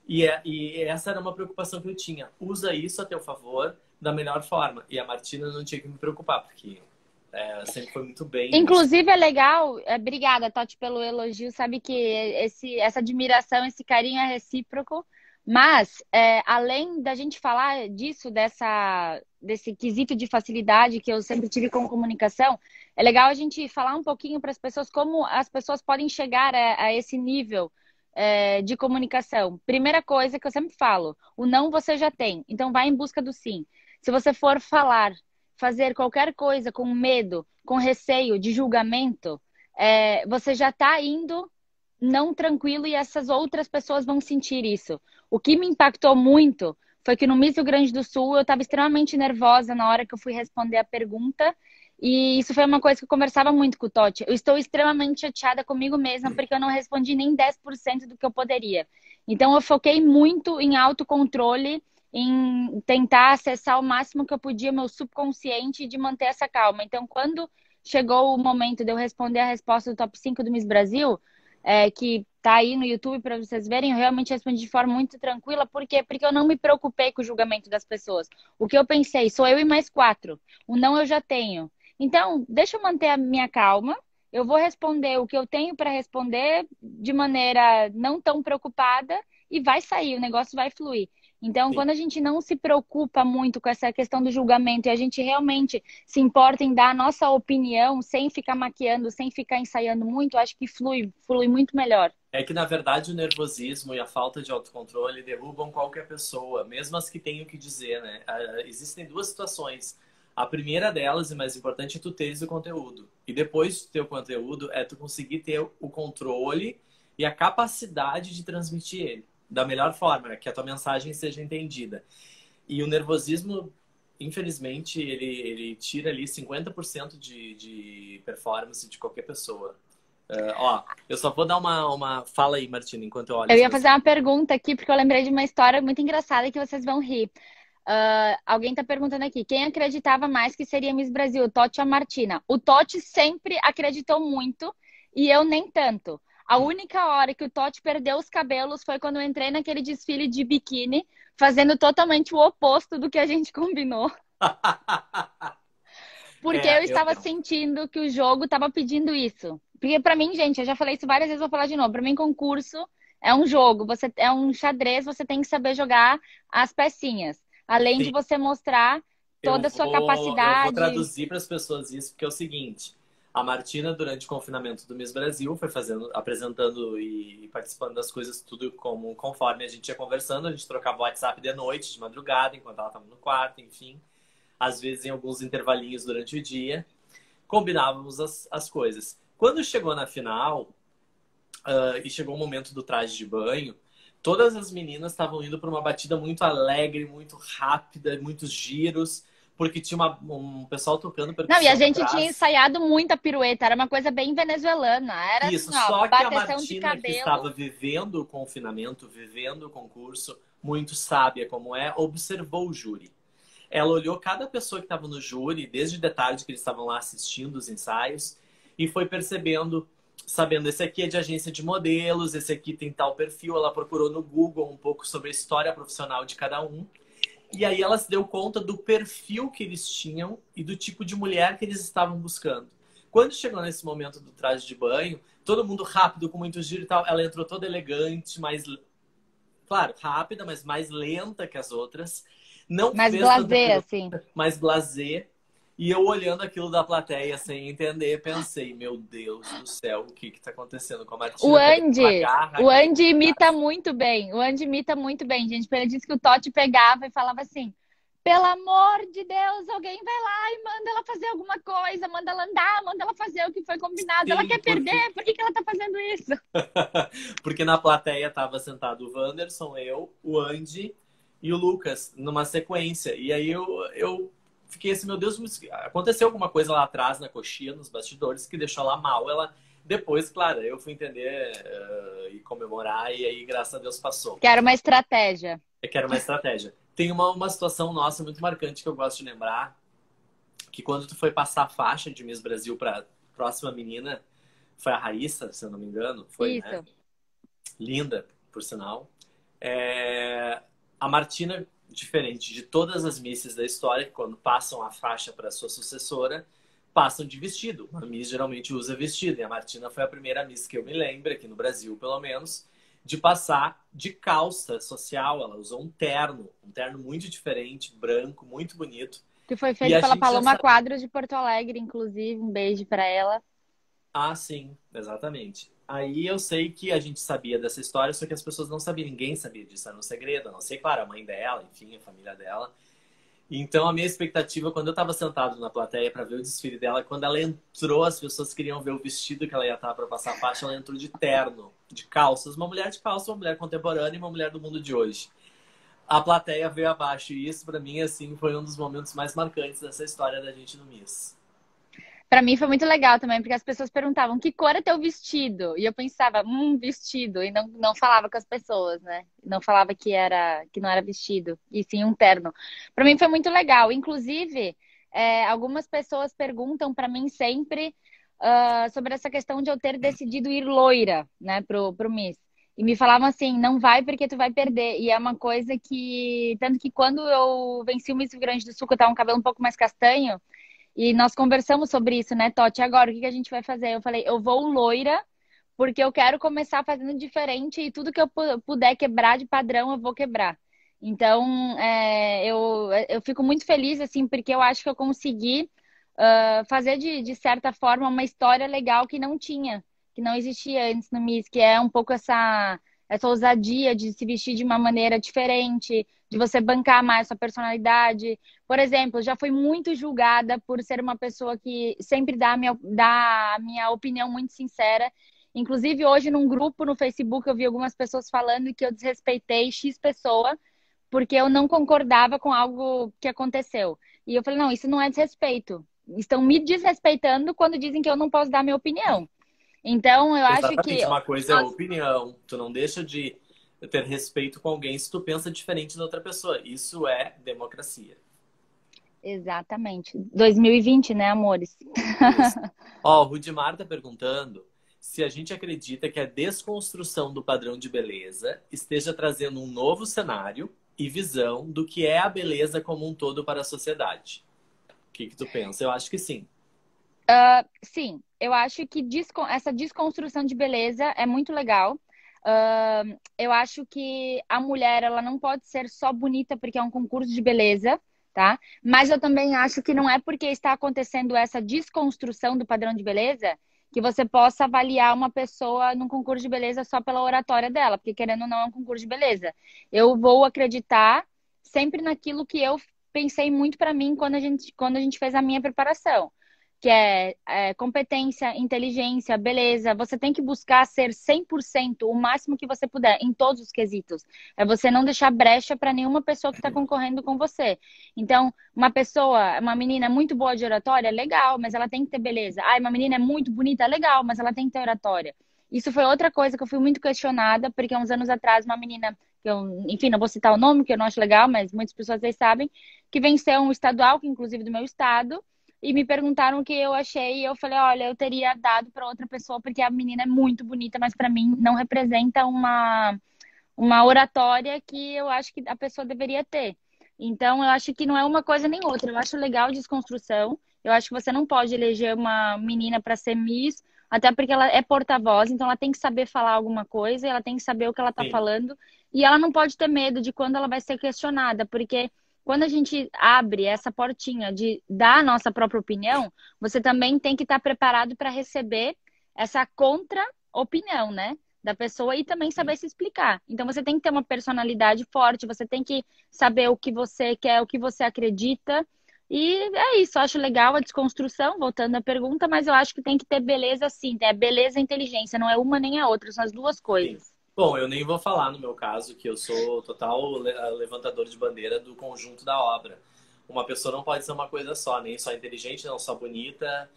E essa era uma preocupação que eu tinha. Usa isso a teu favor da melhor forma. E a Martina não tinha que me preocupar, porque sempre foi muito bem nisso. Inclusive é legal, obrigada, Tati, pelo elogio. Sabe que essa admiração, esse carinho é recíproco. Mas, além da gente falar disso, desse quesito de facilidade que eu sempre tive com comunicação, é legal a gente falar um pouquinho para as pessoas como as pessoas podem chegar a esse nível, de comunicação. Primeira coisa que eu sempre falo, o não você já tem, então vai em busca do sim. Se você for falar, fazer qualquer coisa com medo, com receio de julgamento, você já está indo não tranquilo e essas outras pessoas vão sentir isso. O que me impactou muito foi que no Miss Rio Grande do Sul eu estava extremamente nervosa na hora que eu fui responder a pergunta. E isso foi uma coisa que eu conversava muito com o Totti. Eu estou extremamente chateada comigo mesma porque eu não respondi nem 10% do que eu poderia. Então eu foquei muito em autocontrole, em tentar acessar o máximo que eu podia meu subconsciente e de manter essa calma. Então, quando chegou o momento de eu responder a resposta do top 5 do Miss Brasil, que tá aí no YouTube para vocês verem, eu realmente respondi de forma muito tranquila. Por quê? Porque eu não me preocupei com o julgamento das pessoas. O que eu pensei, sou eu e mais quatro. O não eu já tenho. Então, deixa eu manter a minha calma. Eu vou responder o que eu tenho para responder de maneira não tão preocupada e vai sair, o negócio vai fluir. Então, Sim. quando a gente não se preocupa muito com essa questão do julgamento e a gente realmente se importa em dar a nossa opinião sem ficar maquiando, sem ficar ensaiando muito, acho que flui muito melhor. É que, na verdade, o nervosismo e a falta de autocontrole derrubam qualquer pessoa, mesmo as que têm o que dizer, né? Existem duas situações. A primeira delas, e mais importante, é tu teres o conteúdo. E depois de ter o conteúdo, é tu conseguir ter o controle e a capacidade de transmitir ele da melhor forma, né? Que a tua mensagem seja entendida. E o nervosismo, infelizmente, ele tira ali 50% de performance de qualquer pessoa. Ó, eu só vou dar uma fala aí, Martina, enquanto eu olho Eu as ia fazer mensagens. uma pergunta aqui, porque eu lembrei de uma história muito engraçada que vocês vão rir. Alguém está perguntando aqui, quem acreditava mais que seria Miss Brasil, o Totti ou a Martina? O Totti sempre acreditou muito e eu nem tanto. A única hora que o Totti perdeu os cabelos foi quando eu entrei naquele desfile de biquíni, fazendo totalmente o oposto do que a gente combinou. Porque eu Eu estava lembro. sentindo que o jogo estava pedindo isso. Porque pra mim, gente, eu já falei isso várias vezes, vou falar de novo. Pra mim, concurso é um jogo, você é um xadrez, você tem que saber jogar as pecinhas, além de Sim, você mostrar toda a sua eu vou capacidade. traduzir para as pessoas isso, porque é o seguinte. A Martina, durante o confinamento do Miss Brasil, foi fazendo, apresentando e participando das coisas tudo como conforme a gente ia conversando. A gente trocava o WhatsApp de noite, de madrugada, enquanto ela estava no quarto, enfim. Às vezes em alguns intervalinhos durante o dia. combinávamos as coisas. Quando chegou na final, e chegou o momento do traje de banho, todas as meninas estavam indo para uma batida muito alegre, muito rápida, muitos giros, porque tinha um pessoal tocando Não, e a percussão gente tinha atrás. ensaiado muita pirueta, era uma coisa bem venezuelana. Era Isso, assim, ó, só que a bateção de Martina, que estava cabelo. vivendo o confinamento, vivendo o concurso, muito sábia como é, observou o júri. Ela olhou cada pessoa que estava no júri, desde de tarde que eles estavam lá assistindo os ensaios, e foi percebendo, sabendo, esse aqui é de agência de modelos, esse aqui tem tal perfil. Ela procurou no Google um pouco sobre a história profissional de cada um. E aí ela se deu conta do perfil que eles tinham e do tipo de mulher que eles estavam buscando. Quando chegou nesse momento do traje de banho, todo mundo rápido, com muito giro e tal, ela entrou toda elegante, mais, claro, rápida, mas mais lenta que as outras. Não Mais fez tanta blasé, pirueta, assim. mais blasé. E eu olhando aquilo da plateia sem entender, pensei, meu Deus do céu, o que está acontecendo com a O Martina? Cadê aquela Andy, garra, o cadê Andy aquele imita traço? muito bem. O Andy imita muito bem, gente. Ele disse que o Totti pegava e falava assim: pelo amor de Deus, alguém vai lá e manda ela fazer alguma coisa, manda ela andar, manda ela fazer o que foi combinado. Ela Sim, quer perder, por que que ela tá fazendo isso? porque na plateia estava sentado o Wanderson, eu, o Andy e o Lucas, numa sequência. E aí eu fiquei assim, meu Deus, aconteceu alguma coisa lá atrás, na coxia, nos bastidores, que deixou ela mal. Ela, depois, claro, eu fui entender e comemorar, e aí, graças a Deus, passou. Que era uma estratégia. É que era uma estratégia. Tem uma situação nossa muito marcante que eu gosto de lembrar, que quando tu foi passar a faixa de Miss Brasil para próxima menina, foi a Raíssa, se eu não me engano, foi, né? Isso. Linda, por sinal. A Martina, diferente de todas as misses da história, que quando passam a faixa para sua sucessora, passam de vestido. A Miss geralmente usa vestido, e a Martina foi a primeira Miss que eu me lembro, aqui no Brasil pelo menos, de passar de calça social. Ela usou um terno muito diferente, branco, muito bonito. Que foi E feito a pela gente já Paloma sabia. Quadros de Porto Alegre, inclusive. Um beijo para ela. Ah, sim, exatamente. Aí eu sei que a gente sabia dessa história, só que as pessoas não sabiam, ninguém sabia disso, era um segredo, a não sei, claro, a mãe dela, enfim, a família dela. Então a minha expectativa, quando eu estava sentado na plateia para ver o desfile dela, quando ela entrou, as pessoas queriam ver o vestido que ela ia estar para passar a faixa, ela entrou de terno, de calças, uma mulher de calça, uma mulher contemporânea e uma mulher do mundo de hoje. A plateia veio abaixo, e isso para mim, assim, foi um dos momentos mais marcantes dessa história da gente no Miss. Para mim foi muito legal também, porque as pessoas perguntavam que cor é teu vestido? E eu pensava, vestido, e não falava com as pessoas, né? Não falava que não era vestido, e sim um terno. Para mim foi muito legal. Inclusive, algumas pessoas perguntam para mim sempre sobre essa questão de eu ter decidido ir loira, né, pro Miss. E me falavam assim, não vai porque tu vai perder. E é uma coisa que, tanto que quando eu venci o Miss Rio Grande do Sul, que eu tava com o cabelo um pouco mais castanho, e nós conversamos sobre isso, né, Totti? Agora, o que que a gente vai fazer? Eu falei, eu vou loira, porque eu quero começar fazendo diferente e tudo que eu puder quebrar de padrão, eu vou quebrar. Então, eu fico muito feliz, assim, porque eu acho que eu consegui fazer, de certa forma, uma história legal que não tinha, que não existia antes no Miss, que é um pouco essa ousadia de se vestir de uma maneira diferente, de você bancar mais sua personalidade. Por exemplo, já fui muito julgada por ser uma pessoa que sempre dá a minha opinião muito sincera. Inclusive, hoje, num grupo no Facebook, eu vi algumas pessoas falando que eu desrespeitei X pessoa porque eu não concordava com algo que aconteceu. E eu falei, não, isso não é desrespeito. Estão me desrespeitando quando dizem que eu não posso dar minha opinião. Então, eu acho que Exatamente, uma coisa é a nós opinião. Tu não deixa de ter respeito com alguém se tu pensa diferente da outra pessoa. Isso é democracia. Exatamente. 2020, né, amores? Isso. Ó, o Rudimar tá perguntando se a gente acredita que a desconstrução do padrão de beleza esteja trazendo um novo cenário e visão do que é a beleza como um todo para a sociedade. O que que tu pensa? Eu acho que sim. Sim, eu acho que essa desconstrução de beleza é muito legal. Eu acho que a mulher, ela não pode ser só bonita porque é um concurso de beleza, tá? Mas eu também acho que não é porque está acontecendo essa desconstrução do padrão de beleza que você possa avaliar uma pessoa num concurso de beleza só pela oratória dela, porque querendo ou não é um concurso de beleza. Eu vou acreditar sempre naquilo que eu pensei muito para mim quando a gente fez a minha preparação. que é competência, inteligência, beleza. Você tem que buscar ser 100% o máximo que você puder, em todos os quesitos. É você não deixar brecha para nenhuma pessoa que está concorrendo com você. Então, uma menina é muito boa de oratória, legal, mas ela tem que ter beleza. Ah, uma menina é muito bonita, legal, mas ela tem que ter oratória. Isso foi outra coisa que eu fui muito questionada, porque uns anos atrás, uma menina, que eu, enfim, não vou citar o nome, que eu não acho legal, mas muitas pessoas aí sabem, que venceu um estadual, que inclusive do meu estado, e me perguntaram o que eu achei, e eu falei, olha, eu teria dado para outra pessoa, porque a menina é muito bonita, mas para mim não representa uma oratória que eu acho que a pessoa deveria ter. Então, eu acho que não é uma coisa nem outra. Eu acho legal desconstrução. Eu acho que você não pode eleger uma menina para ser Miss, até porque ela é porta-voz, então ela tem que saber falar alguma coisa, ela tem que saber o que ela está Sim. falando, e ela não pode ter medo de quando ela vai ser questionada, porque quando a gente abre essa portinha de dar a nossa própria opinião, você também tem que estar preparado para receber essa contra-opinião, né? Da pessoa e também saber se explicar. Então você tem que ter uma personalidade forte, você tem que saber o que você quer, o que você acredita. E é isso, eu acho legal a desconstrução, voltando à pergunta, mas eu acho que tem que ter beleza sim, é beleza e inteligência, não é uma nem a outra, são as duas Sim. coisas. Bom, eu nem vou falar no meu caso que eu sou total levantador de bandeira do conjunto da obra. Uma pessoa não pode ser uma coisa só, nem só inteligente, não só bonita.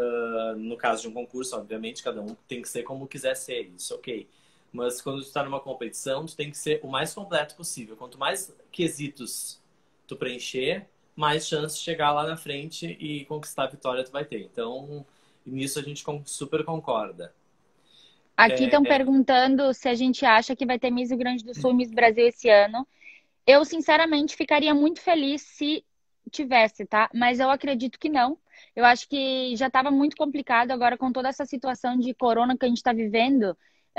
No caso de um concurso, obviamente, cada um tem que ser como quiser ser, isso ok. Mas quando tu está numa competição, tu tem que ser o mais completo possível. Quanto mais quesitos tu preencher, mais chance de chegar lá na frente e conquistar a vitória tu vai ter. Então, nisso a gente super concorda. Aqui estão perguntando se a gente acha que vai ter Miss Rio Grande do Sul e Miss Brasil esse ano. Eu, sinceramente, ficaria muito feliz se tivesse, tá? Mas eu acredito que não. Eu acho que já estava muito complicado agora com toda essa situação de corona que a gente está vivendo.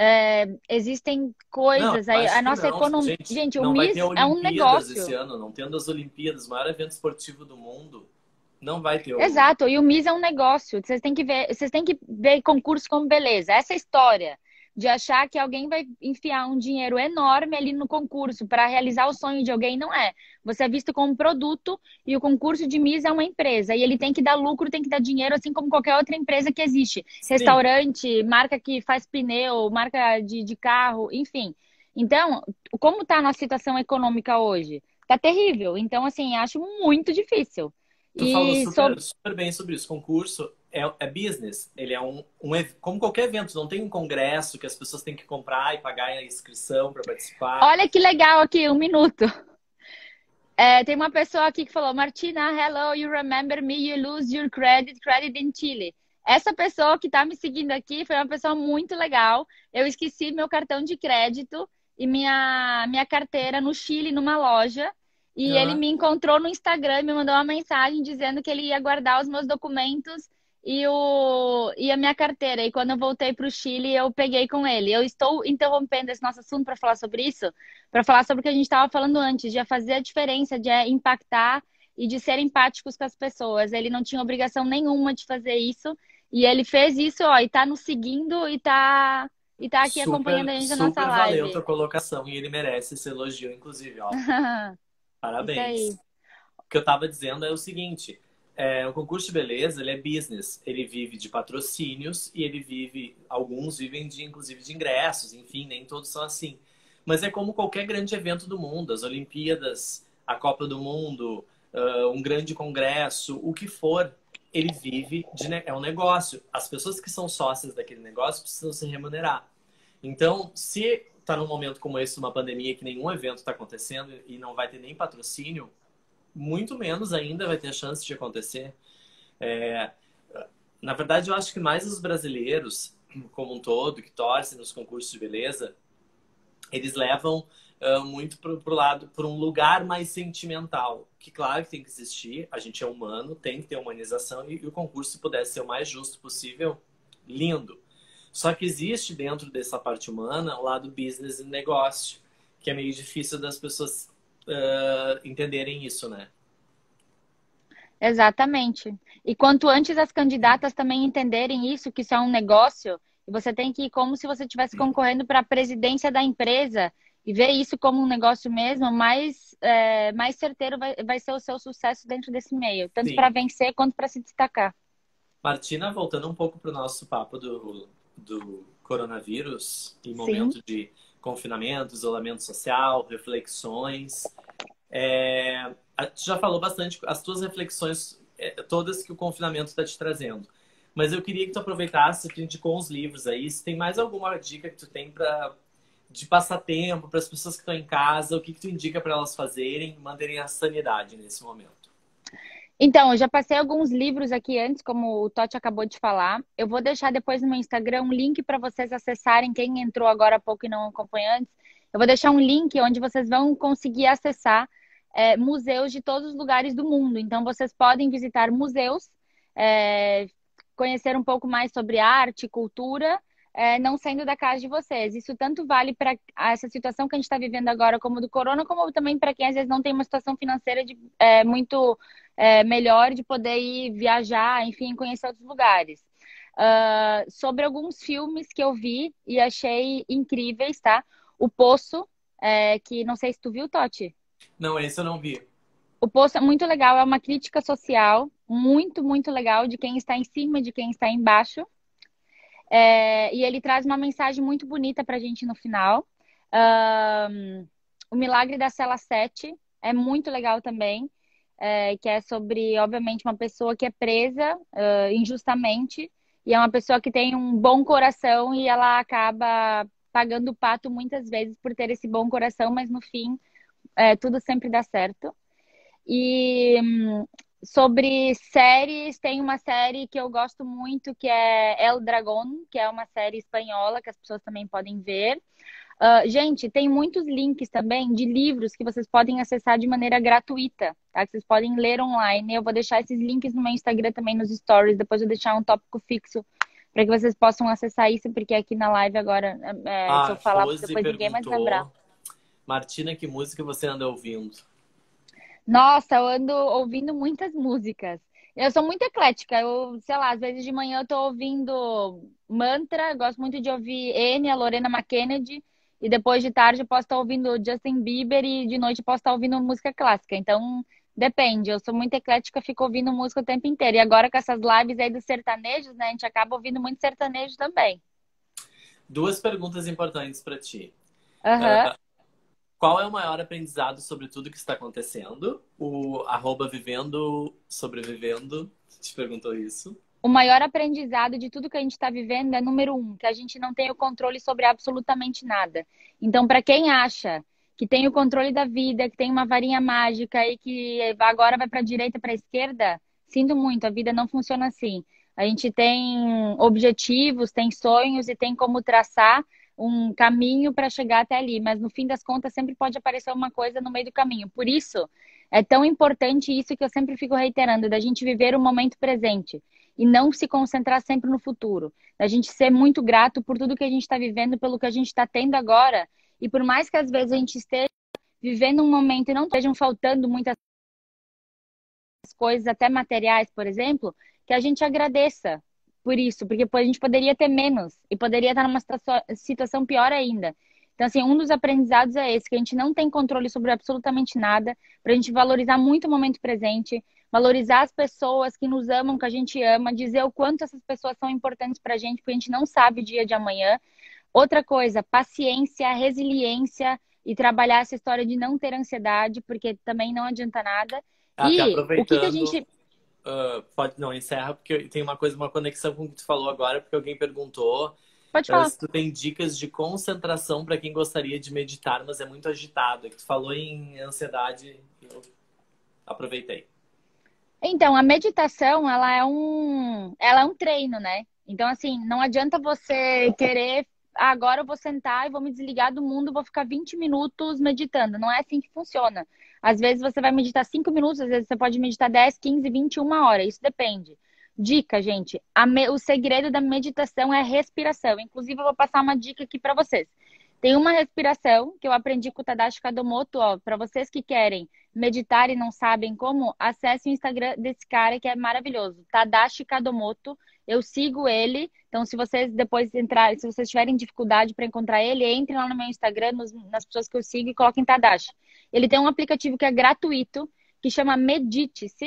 Existem Não, coisas eu aí. A acho que nossa não. economia. Gente, Gente, o não vai ter MIS é um Olimpíadas esse negócio. ano. Não tendo as Olimpíadas, o maior evento esportivo do mundo, não vai ter o. Exato, e o MIS é um negócio. Vocês têm que ver concurso como beleza. Essa história de achar que alguém vai enfiar um dinheiro enorme ali no concurso para realizar o sonho de alguém, não é. Você é visto como um produto e o concurso de MIS é uma empresa. E ele tem que dar lucro, tem que dar dinheiro, assim como qualquer outra empresa que existe. Sim, Restaurante, marca que faz pneu, marca de carro, enfim. Então, como está a nossa situação econômica hoje? Tá terrível. Então, assim, acho muito difícil. tu falou E super bem sobre isso. Concurso é business. Ele é como qualquer evento. Não tem um congresso que as pessoas têm que comprar e pagar a inscrição para participar. olha que legal aqui, um minuto. Tem uma pessoa aqui que falou, Martina, hello, you remember me, you lose your credit in Chile. Essa pessoa que tá me seguindo aqui foi uma pessoa muito legal. Eu esqueci meu cartão de crédito e minha carteira no Chile, numa loja. E ele Ah, me encontrou no Instagram e me mandou uma mensagem dizendo que ele ia guardar os meus documentos e a minha carteira. E quando eu voltei para o Chile, eu peguei com ele. Eu estou interrompendo esse nosso assunto para falar sobre isso, para falar sobre o que a gente estava falando antes, de fazer a diferença, de impactar e de ser empáticos com as pessoas. Ele não tinha obrigação nenhuma de fazer isso. E ele fez isso, ó, e tá nos seguindo e tá aqui acompanhando super, a gente na nossa super valeu live. tua colocação e ele merece esse elogio, inclusive, ó. Isso aí. Parabéns. O que eu estava dizendo é o seguinte: o concurso de beleza ele é business, ele vive de patrocínios e ele vive, alguns vivem de inclusive de ingressos, enfim, nem todos são assim. Mas é como qualquer grande evento do mundo, as Olimpíadas, a Copa do Mundo, um grande congresso, o que for, ele vive é um negócio. As pessoas que são sócias daquele negócio precisam se remunerar. Então, se está num momento como esse, uma pandemia que nenhum evento está acontecendo e não vai ter nem patrocínio, muito menos ainda vai ter chance de acontecer. É, na verdade, eu acho que mais os brasileiros, como um todo, que torcem nos concursos de beleza, eles levam muito pro lado, por um lugar mais sentimental. Que claro que tem que existir, a gente é humano, tem que ter humanização e o concurso, se pudesse ser o mais justo possível, lindo. Só que existe dentro dessa parte humana o lado business e negócio, que é meio difícil das pessoas entenderem isso, né? Exatamente. E quanto antes as candidatas também entenderem isso, que isso é um negócio, e você tem que ir como se você estivesse concorrendo para a presidência da empresa e ver isso como um negócio mesmo, mais certeiro vai ser o seu sucesso dentro desse meio, tanto para Sim. vencer quanto para se destacar. Martina, voltando um pouco para o nosso papo do coronavírus, em Sim. momento de confinamento, isolamento social, reflexões. Tu já falou bastante as tuas reflexões, todas que o confinamento está te trazendo. Mas eu queria que tu aproveitasse, tu indicou uns livros aí. Se tem mais alguma dica que tu tem de passatempo para as pessoas que estão em casa, o que tu indica para elas fazerem, manterem a sanidade nesse momento? Então, eu já passei alguns livros aqui antes, como o Totti acabou de falar. Eu vou deixar depois no meu Instagram um link para vocês acessarem. Quem entrou agora há pouco e não acompanhou antes, eu vou deixar um link onde vocês vão conseguir acessar museus de todos os lugares do mundo. Então, vocês podem visitar museus, é, conhecer um pouco mais sobre arte, cultura, não saindo da casa de vocês. Isso tanto vale para essa situação que a gente está vivendo agora, como do corona, como também para quem às vezes não tem uma situação financeira muito melhor de poder ir viajar, enfim, conhecer outros lugares. Sobre alguns filmes que eu vi e achei incríveis, tá? O Poço, que não sei se tu viu, Totti. Não, esse eu não vi. O Poço é muito legal, é uma crítica social muito, muito legal de quem está em cima e de quem está embaixo. E ele traz uma mensagem muito bonita pra gente no final. O Milagre da Cela 7 é muito legal também, que é sobre, obviamente, uma pessoa que é presa injustamente e é uma pessoa que tem um bom coração e ela acaba pagando o pato muitas vezes por ter esse bom coração, mas no fim tudo sempre dá certo. E sobre séries, tem uma série que eu gosto muito, que é El Dragón, que é uma série espanhola que as pessoas também podem ver. Gente, tem muitos links também de livros que vocês podem acessar de maneira gratuita, tá? Que vocês podem ler online. Eu vou deixar esses links no meu Instagram também nos stories. Depois eu vou deixar um tópico fixo para que vocês possam acessar isso, porque aqui na live agora, se eu A falar, Rose depois ninguém mais lembrar. perguntou, Martina, que música você anda ouvindo? Nossa, eu ando ouvindo muitas músicas. Eu sou muito eclética. Eu, sei lá, às vezes de manhã eu tô ouvindo Mantra, eu gosto muito de ouvir a Lorena McKennedy, e depois de tarde eu posso estar ouvindo Justin Bieber e de noite eu posso estar ouvindo música clássica. Então, depende. Eu sou muito eclética, fico ouvindo música o tempo inteiro. E agora com essas lives aí dos sertanejos, né, a gente acaba ouvindo muito sertanejo também. Duas perguntas importantes para ti. Aham. Qual é o maior aprendizado sobre tudo que está acontecendo? O @vivendo sobrevivendo te perguntou isso. O maior aprendizado de tudo que a gente está vivendo é número um, que a gente não tem o controle sobre absolutamente nada. Então, para quem acha que tem o controle da vida, que tem uma varinha mágica e que agora vai para a direita, para a esquerda, sinto muito, a vida não funciona assim. A gente tem objetivos, tem sonhos e tem como traçar um caminho para chegar até ali, mas no fim das contas sempre pode aparecer uma coisa no meio do caminho. Por isso, é tão importante isso que eu sempre fico reiterando, da gente viver o momento presente e não se concentrar sempre no futuro. A gente ser muito grato por tudo que a gente está vivendo, pelo que a gente está tendo agora. E por mais que às vezes a gente esteja vivendo um momento e não estejam faltando muitas coisas, até materiais, por exemplo, que a gente agradeça por isso, porque a gente poderia ter menos e poderia estar numa situação pior ainda. Então, assim, um dos aprendizados é esse, que a gente não tem controle sobre absolutamente nada, para a gente valorizar muito o momento presente, valorizar as pessoas que nos amam, que a gente ama, dizer o quanto essas pessoas são importantes para a gente, porque a gente não sabe o dia de amanhã. Outra coisa, paciência, resiliência e trabalhar essa história de não ter ansiedade, porque também não adianta nada. Até E o que que a aproveitando, gente. pode não encerra, porque tem uma coisa, uma conexão com o que tu falou agora, porque alguém perguntou Pode falar. se tu tem dicas de concentração para quem gostaria de meditar, mas é muito agitado. É que tu falou em ansiedade, eu aproveitei. Então, a meditação, ela é um treino, né? Então, assim, não adianta você querer, agora eu vou sentar e vou me desligar do mundo, vou ficar 20 minutos meditando. Não é assim que funciona. Às vezes você vai meditar 5 minutos, às vezes você pode meditar 10, 15, 20, uma hora. Isso depende. Dica, gente. O segredo da meditação é a respiração. Inclusive, eu vou passar uma dica aqui para vocês. Tem uma respiração que eu aprendi com o Tadashi Kadomoto, ó, para vocês que querem meditar e não sabem como, acesse o Instagram desse cara que é maravilhoso, Tadashi Kadomoto. Eu sigo ele, então se vocês depois entrar, se vocês tiverem dificuldade para encontrar ele, entrem lá no meu Instagram, nas pessoas que eu sigo e coloquem Tadashi. Ele tem um aplicativo que é gratuito, que chama Medite-se,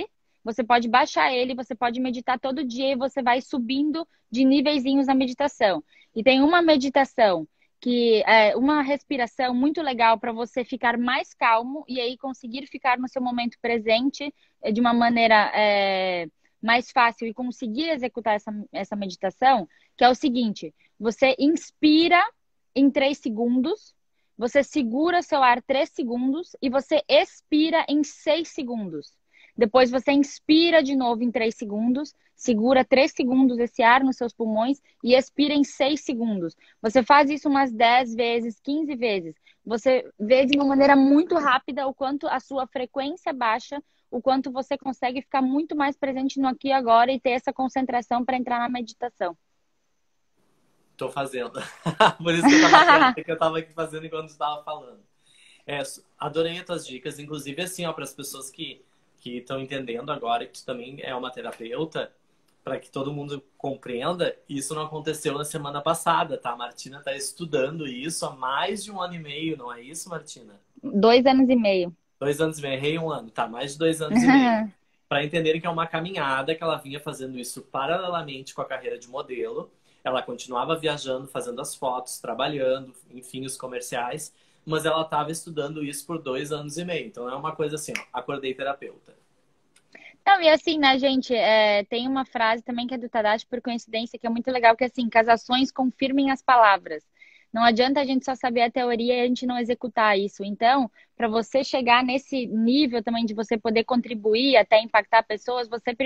você pode baixar ele, você pode meditar todo dia e você vai subindo de niveizinhos na meditação. E tem uma meditação que é uma respiração muito legal para você ficar mais calmo e aí conseguir ficar no seu momento presente de uma maneira mais fácil e conseguir executar essa meditação, que é o seguinte: você inspira em 3 segundos, você segura seu ar 3 segundos e você expira em 6 segundos. Depois você inspira de novo em 3 segundos, segura 3 segundos esse ar nos seus pulmões e expira em 6 segundos. Você faz isso umas 10 vezes, 15 vezes. Você vê de uma maneira muito rápida o quanto a sua frequência baixa, o quanto você consegue ficar muito mais presente no aqui e agora e ter essa concentração para entrar na meditação. Tô fazendo. Por isso que eu tava quieta, que eu tava aqui fazendo enquanto estava falando. Adorei as tuas dicas, inclusive assim, ó, para as pessoas que estão entendendo agora que tu também é uma terapeuta, para que todo mundo compreenda, isso não aconteceu na semana passada, tá? A Martina tá estudando isso há mais de 1 ano e meio, não é isso, Martina? 2 anos e meio. 2 anos e meio, errei 1 ano, tá? Mais de 2 anos e meio. Para entenderem que é uma caminhada, que ela vinha fazendo isso paralelamente com a carreira de modelo. Ela continuava viajando, fazendo as fotos, trabalhando, enfim, os comerciais, mas ela estava estudando isso por 2 anos e meio. Então é uma coisa assim, ó, acordei terapeuta. Não, e assim, né, gente, tem uma frase também que é do Tadashi, por coincidência, que é muito legal, que é assim: que as ações confirmem as palavras. Não adianta a gente só saber a teoria e a gente não executar isso. Então, para você chegar nesse nível também de você poder contribuir até impactar pessoas, você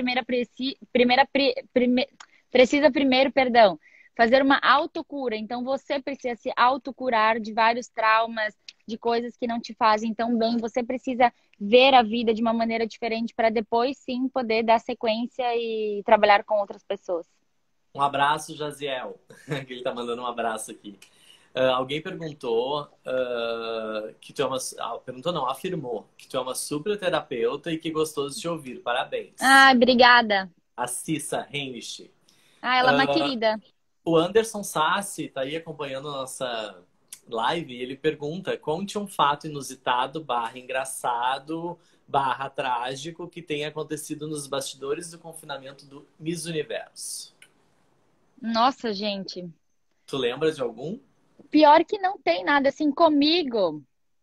precisa primeiro, perdão, fazer uma autocura. Então, você precisa se autocurar de vários traumas, de coisas que não te fazem tão bem. Você precisa ver a vida de uma maneira diferente para depois sim poder dar sequência e trabalhar com outras pessoas. Um abraço, Jaziel, que ele tá mandando um abraço aqui. Alguém perguntou que tu é uma... perguntou não, afirmou que tu é uma super terapeuta e que gostou de te ouvir. Parabéns. Ah, obrigada. A Cissa Heinrich. Ah, ela é uma querida. O Anderson Sassi tá aí acompanhando a nossa live e ele pergunta: conte um fato inusitado, engraçado, trágico que tenha acontecido nos bastidores do confinamento do Miss Universo. Nossa, gente. Tu lembra de algum? Pior que não tem nada, assim, comigo.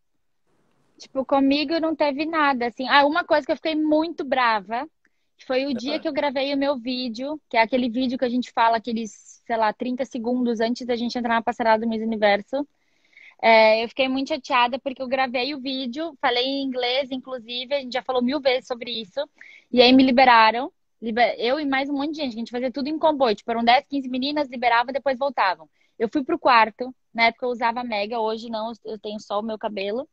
Tipo, comigo não teve nada, assim. Ah, uma coisa que eu fiquei muito brava, que foi o dia que eu gravei o meu vídeo, que é aquele vídeo que a gente fala aqueles, sei lá, 30 segundos antes da gente entrar na passarela do Miss Universo. Eu fiquei muito chateada porque eu gravei o vídeo, falei em inglês, inclusive, a gente já falou 1000 vezes sobre isso. E aí me liberaram. Eu e mais um monte de gente, a gente fazia tudo em comboio. Tipo, eram 10, 15 meninas, liberavam, depois voltavam. Eu fui pro quarto, na época eu usava mega, hoje não, eu tenho só o meu cabelo.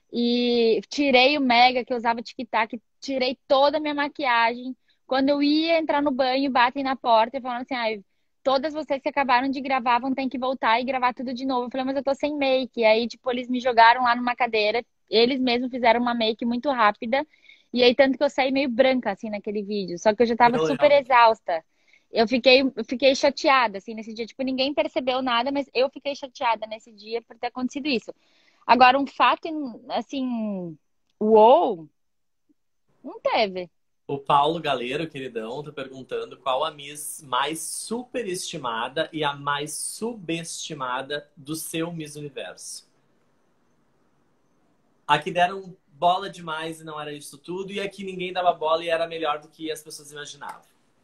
E tirei o mega, que eu usava tic-tac, tirei toda a minha maquiagem. Quando eu ia entrar no banho, batem na porta e falam assim: ah, todas vocês que acabaram de gravar vão ter que voltar e gravar tudo de novo. Eu falei: mas eu tô sem make. E aí, tipo, eles me jogaram lá numa cadeira, eles mesmos fizeram uma make muito rápida. E aí, tanto que eu saí meio branca, assim, naquele vídeo. Só que eu já tava super exausta. Eu fiquei chateada, assim, nesse dia. Tipo, ninguém percebeu nada, mas eu fiquei chateada nesse dia por ter acontecido isso. Agora, um fato, assim, uou, não teve. O Paulo Galeiro, queridão, tá perguntando qual a Miss mais superestimada e a mais subestimada do seu Miss Universo. Aqui deram bola demais e não era isso tudo, e aqui ninguém dava bola e era melhor do que as pessoas imaginavam.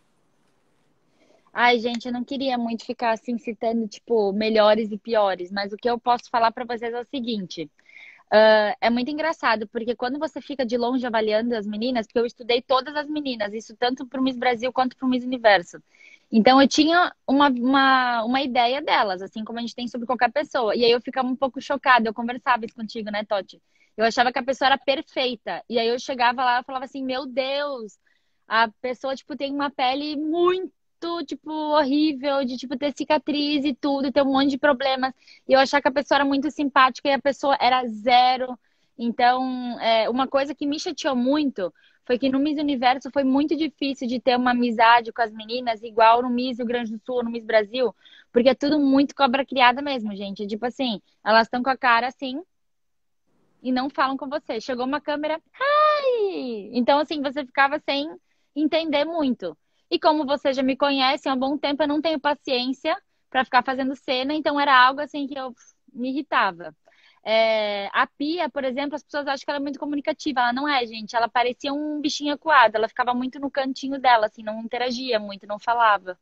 Ai, gente, eu não queria muito ficar assim citando, tipo, melhores e piores, mas o que eu posso falar pra vocês é o seguinte. É muito engraçado, porque quando você fica de longe avaliando as meninas, porque eu estudei todas as meninas, isso tanto pro Miss Brasil quanto pro Miss Universo. Então eu tinha uma ideia delas, assim como a gente tem sobre qualquer pessoa. E aí eu ficava um pouco chocada, eu conversava isso contigo, né, Toti? Eu achava que a pessoa era perfeita. E aí eu chegava lá e falava assim, meu Deus, a pessoa, tipo, tem uma pele muito, tipo, horrível, de, tipo, ter cicatriz e tudo, ter um monte de problemas. E eu achava que a pessoa era muito simpática e a pessoa era zero. Então, uma coisa que me chateou muito foi que no Miss Universo foi muito difícil de ter uma amizade com as meninas, igual no Miss Rio Grande do Sul, no Miss Brasil, porque é tudo muito cobra criada mesmo, gente. Tipo assim, elas estão com a cara assim e não falam com você. Chegou uma câmera, hi! Então, assim, você ficava sem entender muito. E como você já me conhece há um bom tempo, eu não tenho paciência para ficar fazendo cena, então era algo assim que eu me irritava. A Pia, por exemplo, as pessoas acham que ela é muito comunicativa. Ela não é, gente. Ela parecia um bichinho acuado. Ela ficava muito no cantinho dela, assim, não interagia muito, não falava.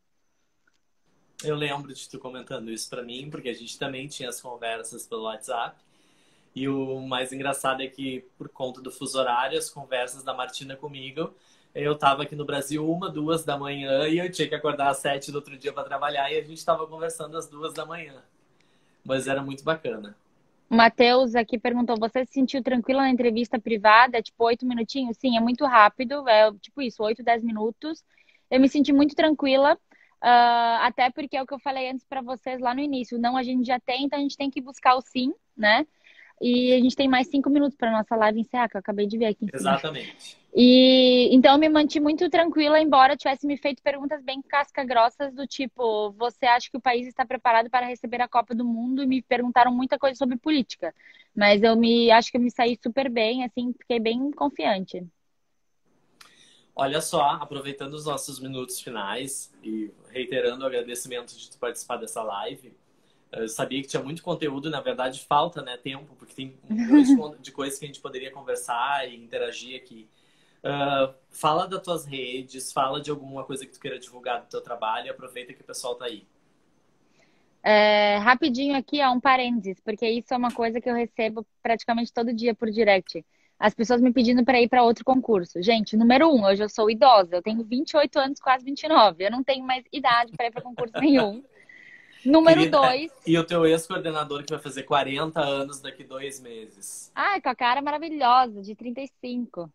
Eu lembro de tu comentando isso pra mim, porque a gente também tinha as conversas pelo WhatsApp. E o mais engraçado é que, por conta do fuso horário, as conversas da Martina comigo, eu tava aqui no Brasil 1, 2 da manhã e eu tinha que acordar às 7 do outro dia para trabalhar e a gente tava conversando às 2 da manhã. Mas era muito bacana. O Matheus aqui perguntou: você se sentiu tranquila na entrevista privada? Tipo, 8 minutinhos? Sim, é muito rápido. É tipo isso, 8, 10 minutos. Eu me senti muito tranquila. Até porque é o que eu falei antes para vocês lá no início. Não, a gente já tem, então a gente tem que buscar o sim, né? E a gente tem mais 5 minutos para nossa live encerrar, que eu acabei de ver aqui em cima. Exatamente. E então eu me mantive muito tranquila, embora tivesse me feito perguntas bem casca-grossas do tipo, você acha que o país está preparado para receber a Copa do Mundo? E me perguntaram muita coisa sobre política. Mas acho que eu me saí super bem, assim, fiquei bem confiante. Olha só, aproveitando os nossos minutos finais e reiterando o agradecimento de tu participar dessa live, eu sabia que tinha muito conteúdo, na verdade falta, né, tempo, porque tem milhões de coisas que a gente poderia conversar e interagir aqui. Fala das tuas redes, fala de alguma coisa que tu queira divulgar do teu trabalho e aproveita que o pessoal tá aí. Rapidinho aqui, ó, um parênteses, porque isso é uma coisa que eu recebo praticamente todo dia por direct. As pessoas me pedindo para ir para outro concurso. Gente, número um, hoje eu sou idosa, eu tenho 28 anos, quase 29. Eu não tenho mais idade para ir para concurso nenhum. Número Querida, dois. e o teu ex-coordenador que vai fazer 40 anos daqui 2 meses? Ai, com a cara maravilhosa, de 35.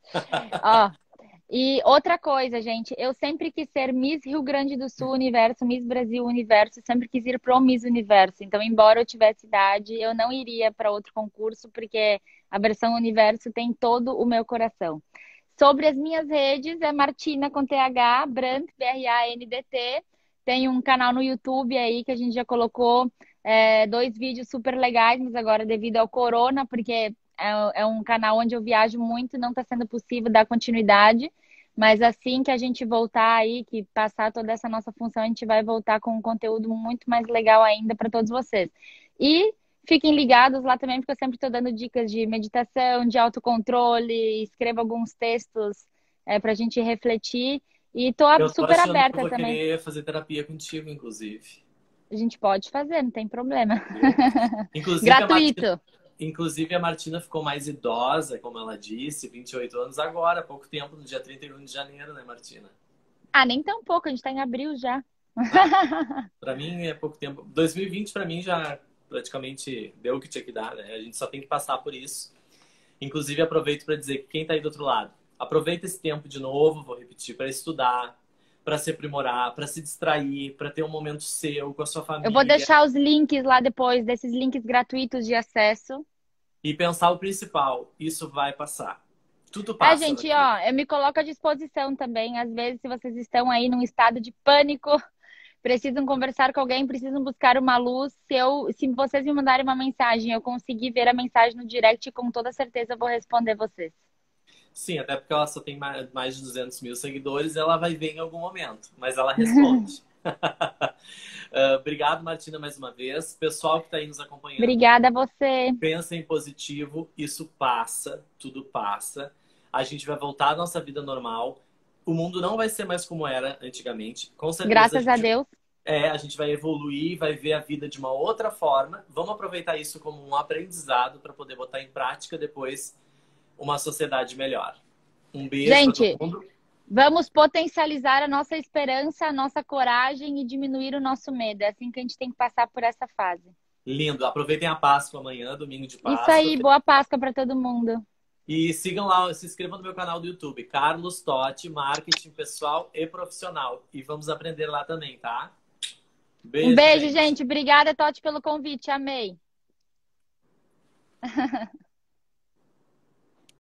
Ó, e outra coisa, gente, eu sempre quis ser Miss Rio Grande do Sul Universo, Miss Brasil Universo, sempre quis ir pro Miss Universo. Então, embora eu tivesse idade, eu não iria para outro concurso, porque a versão Universo tem todo o meu coração. Sobre as minhas redes, é Martina com TH, Brandt, BRANDT. Tem um canal no YouTube aí que a gente já colocou 2 vídeos super legais, mas agora devido ao corona, porque é um canal onde eu viajo muito, não está sendo possível dar continuidade. Mas assim que a gente voltar aí, que passar toda essa nossa função, a gente vai voltar com um conteúdo muito mais legal ainda para todos vocês. E fiquem ligados lá também, porque eu sempre estou dando dicas de meditação, de autocontrole, escrevo alguns textos para a gente refletir. E estou Eu tô super achando que eu aberta vou também. querer fazer terapia contigo, inclusive. A gente pode fazer, não tem problema. Viu? Inclusive a Martina, Gratuito. inclusive a Martina ficou mais idosa, como ela disse, 28 anos agora, há pouco tempo, no dia 31 de janeiro, né, Martina? Ah, nem tão pouco, a gente está em abril já. Pra mim é pouco tempo. 2020 pra mim já praticamente deu o que tinha que dar, né? A gente só tem que passar por isso. Inclusive aproveito para dizer que quem tá aí do outro lado, aproveita esse tempo de novo, vou repetir, para estudar, para se aprimorar, para se distrair, para ter um momento seu com a sua Eu vou família deixar os links lá depois, desses links gratuitos de acesso. e pensar o principal, isso vai passar. Tudo passa na Gente, vida. ó, eu me coloco à disposição também. Às vezes, se vocês estão aí num estado de pânico, precisam conversar com alguém, precisam buscar uma luz, se vocês me mandarem uma mensagem, eu conseguir ver a mensagem no direct, com toda certeza eu vou responder vocês. Sim, até porque ela só tem mais de 200 mil seguidores, ela vai ver em algum momento, mas ela responde. Obrigado, Martina, mais uma vez. Pessoal que está aí nos acompanhando, Obrigada a você. pensa em positivo, isso passa, tudo passa. A gente vai voltar à nossa vida normal. O mundo não vai ser mais como era antigamente. Com certeza Graças a Deus. a gente vai evoluir, vai ver a vida de uma outra forma. Vamos aproveitar isso como um aprendizado para poder botar em prática depois uma sociedade melhor. Um beijo para todo Gente, mundo. vamos potencializar a nossa esperança, a nossa coragem e diminuir o nosso medo. É assim que a gente tem que passar por essa fase. Lindo. Aproveitem a Páscoa amanhã, domingo de Isso Páscoa. aí, boa Páscoa para todo mundo. E sigam lá, se inscrevam no meu canal do YouTube, Carlos Totti, marketing pessoal e profissional. E vamos aprender lá também, tá? Um Beijo, beijo, gente. gente. Obrigada, Totti, pelo convite. Amei.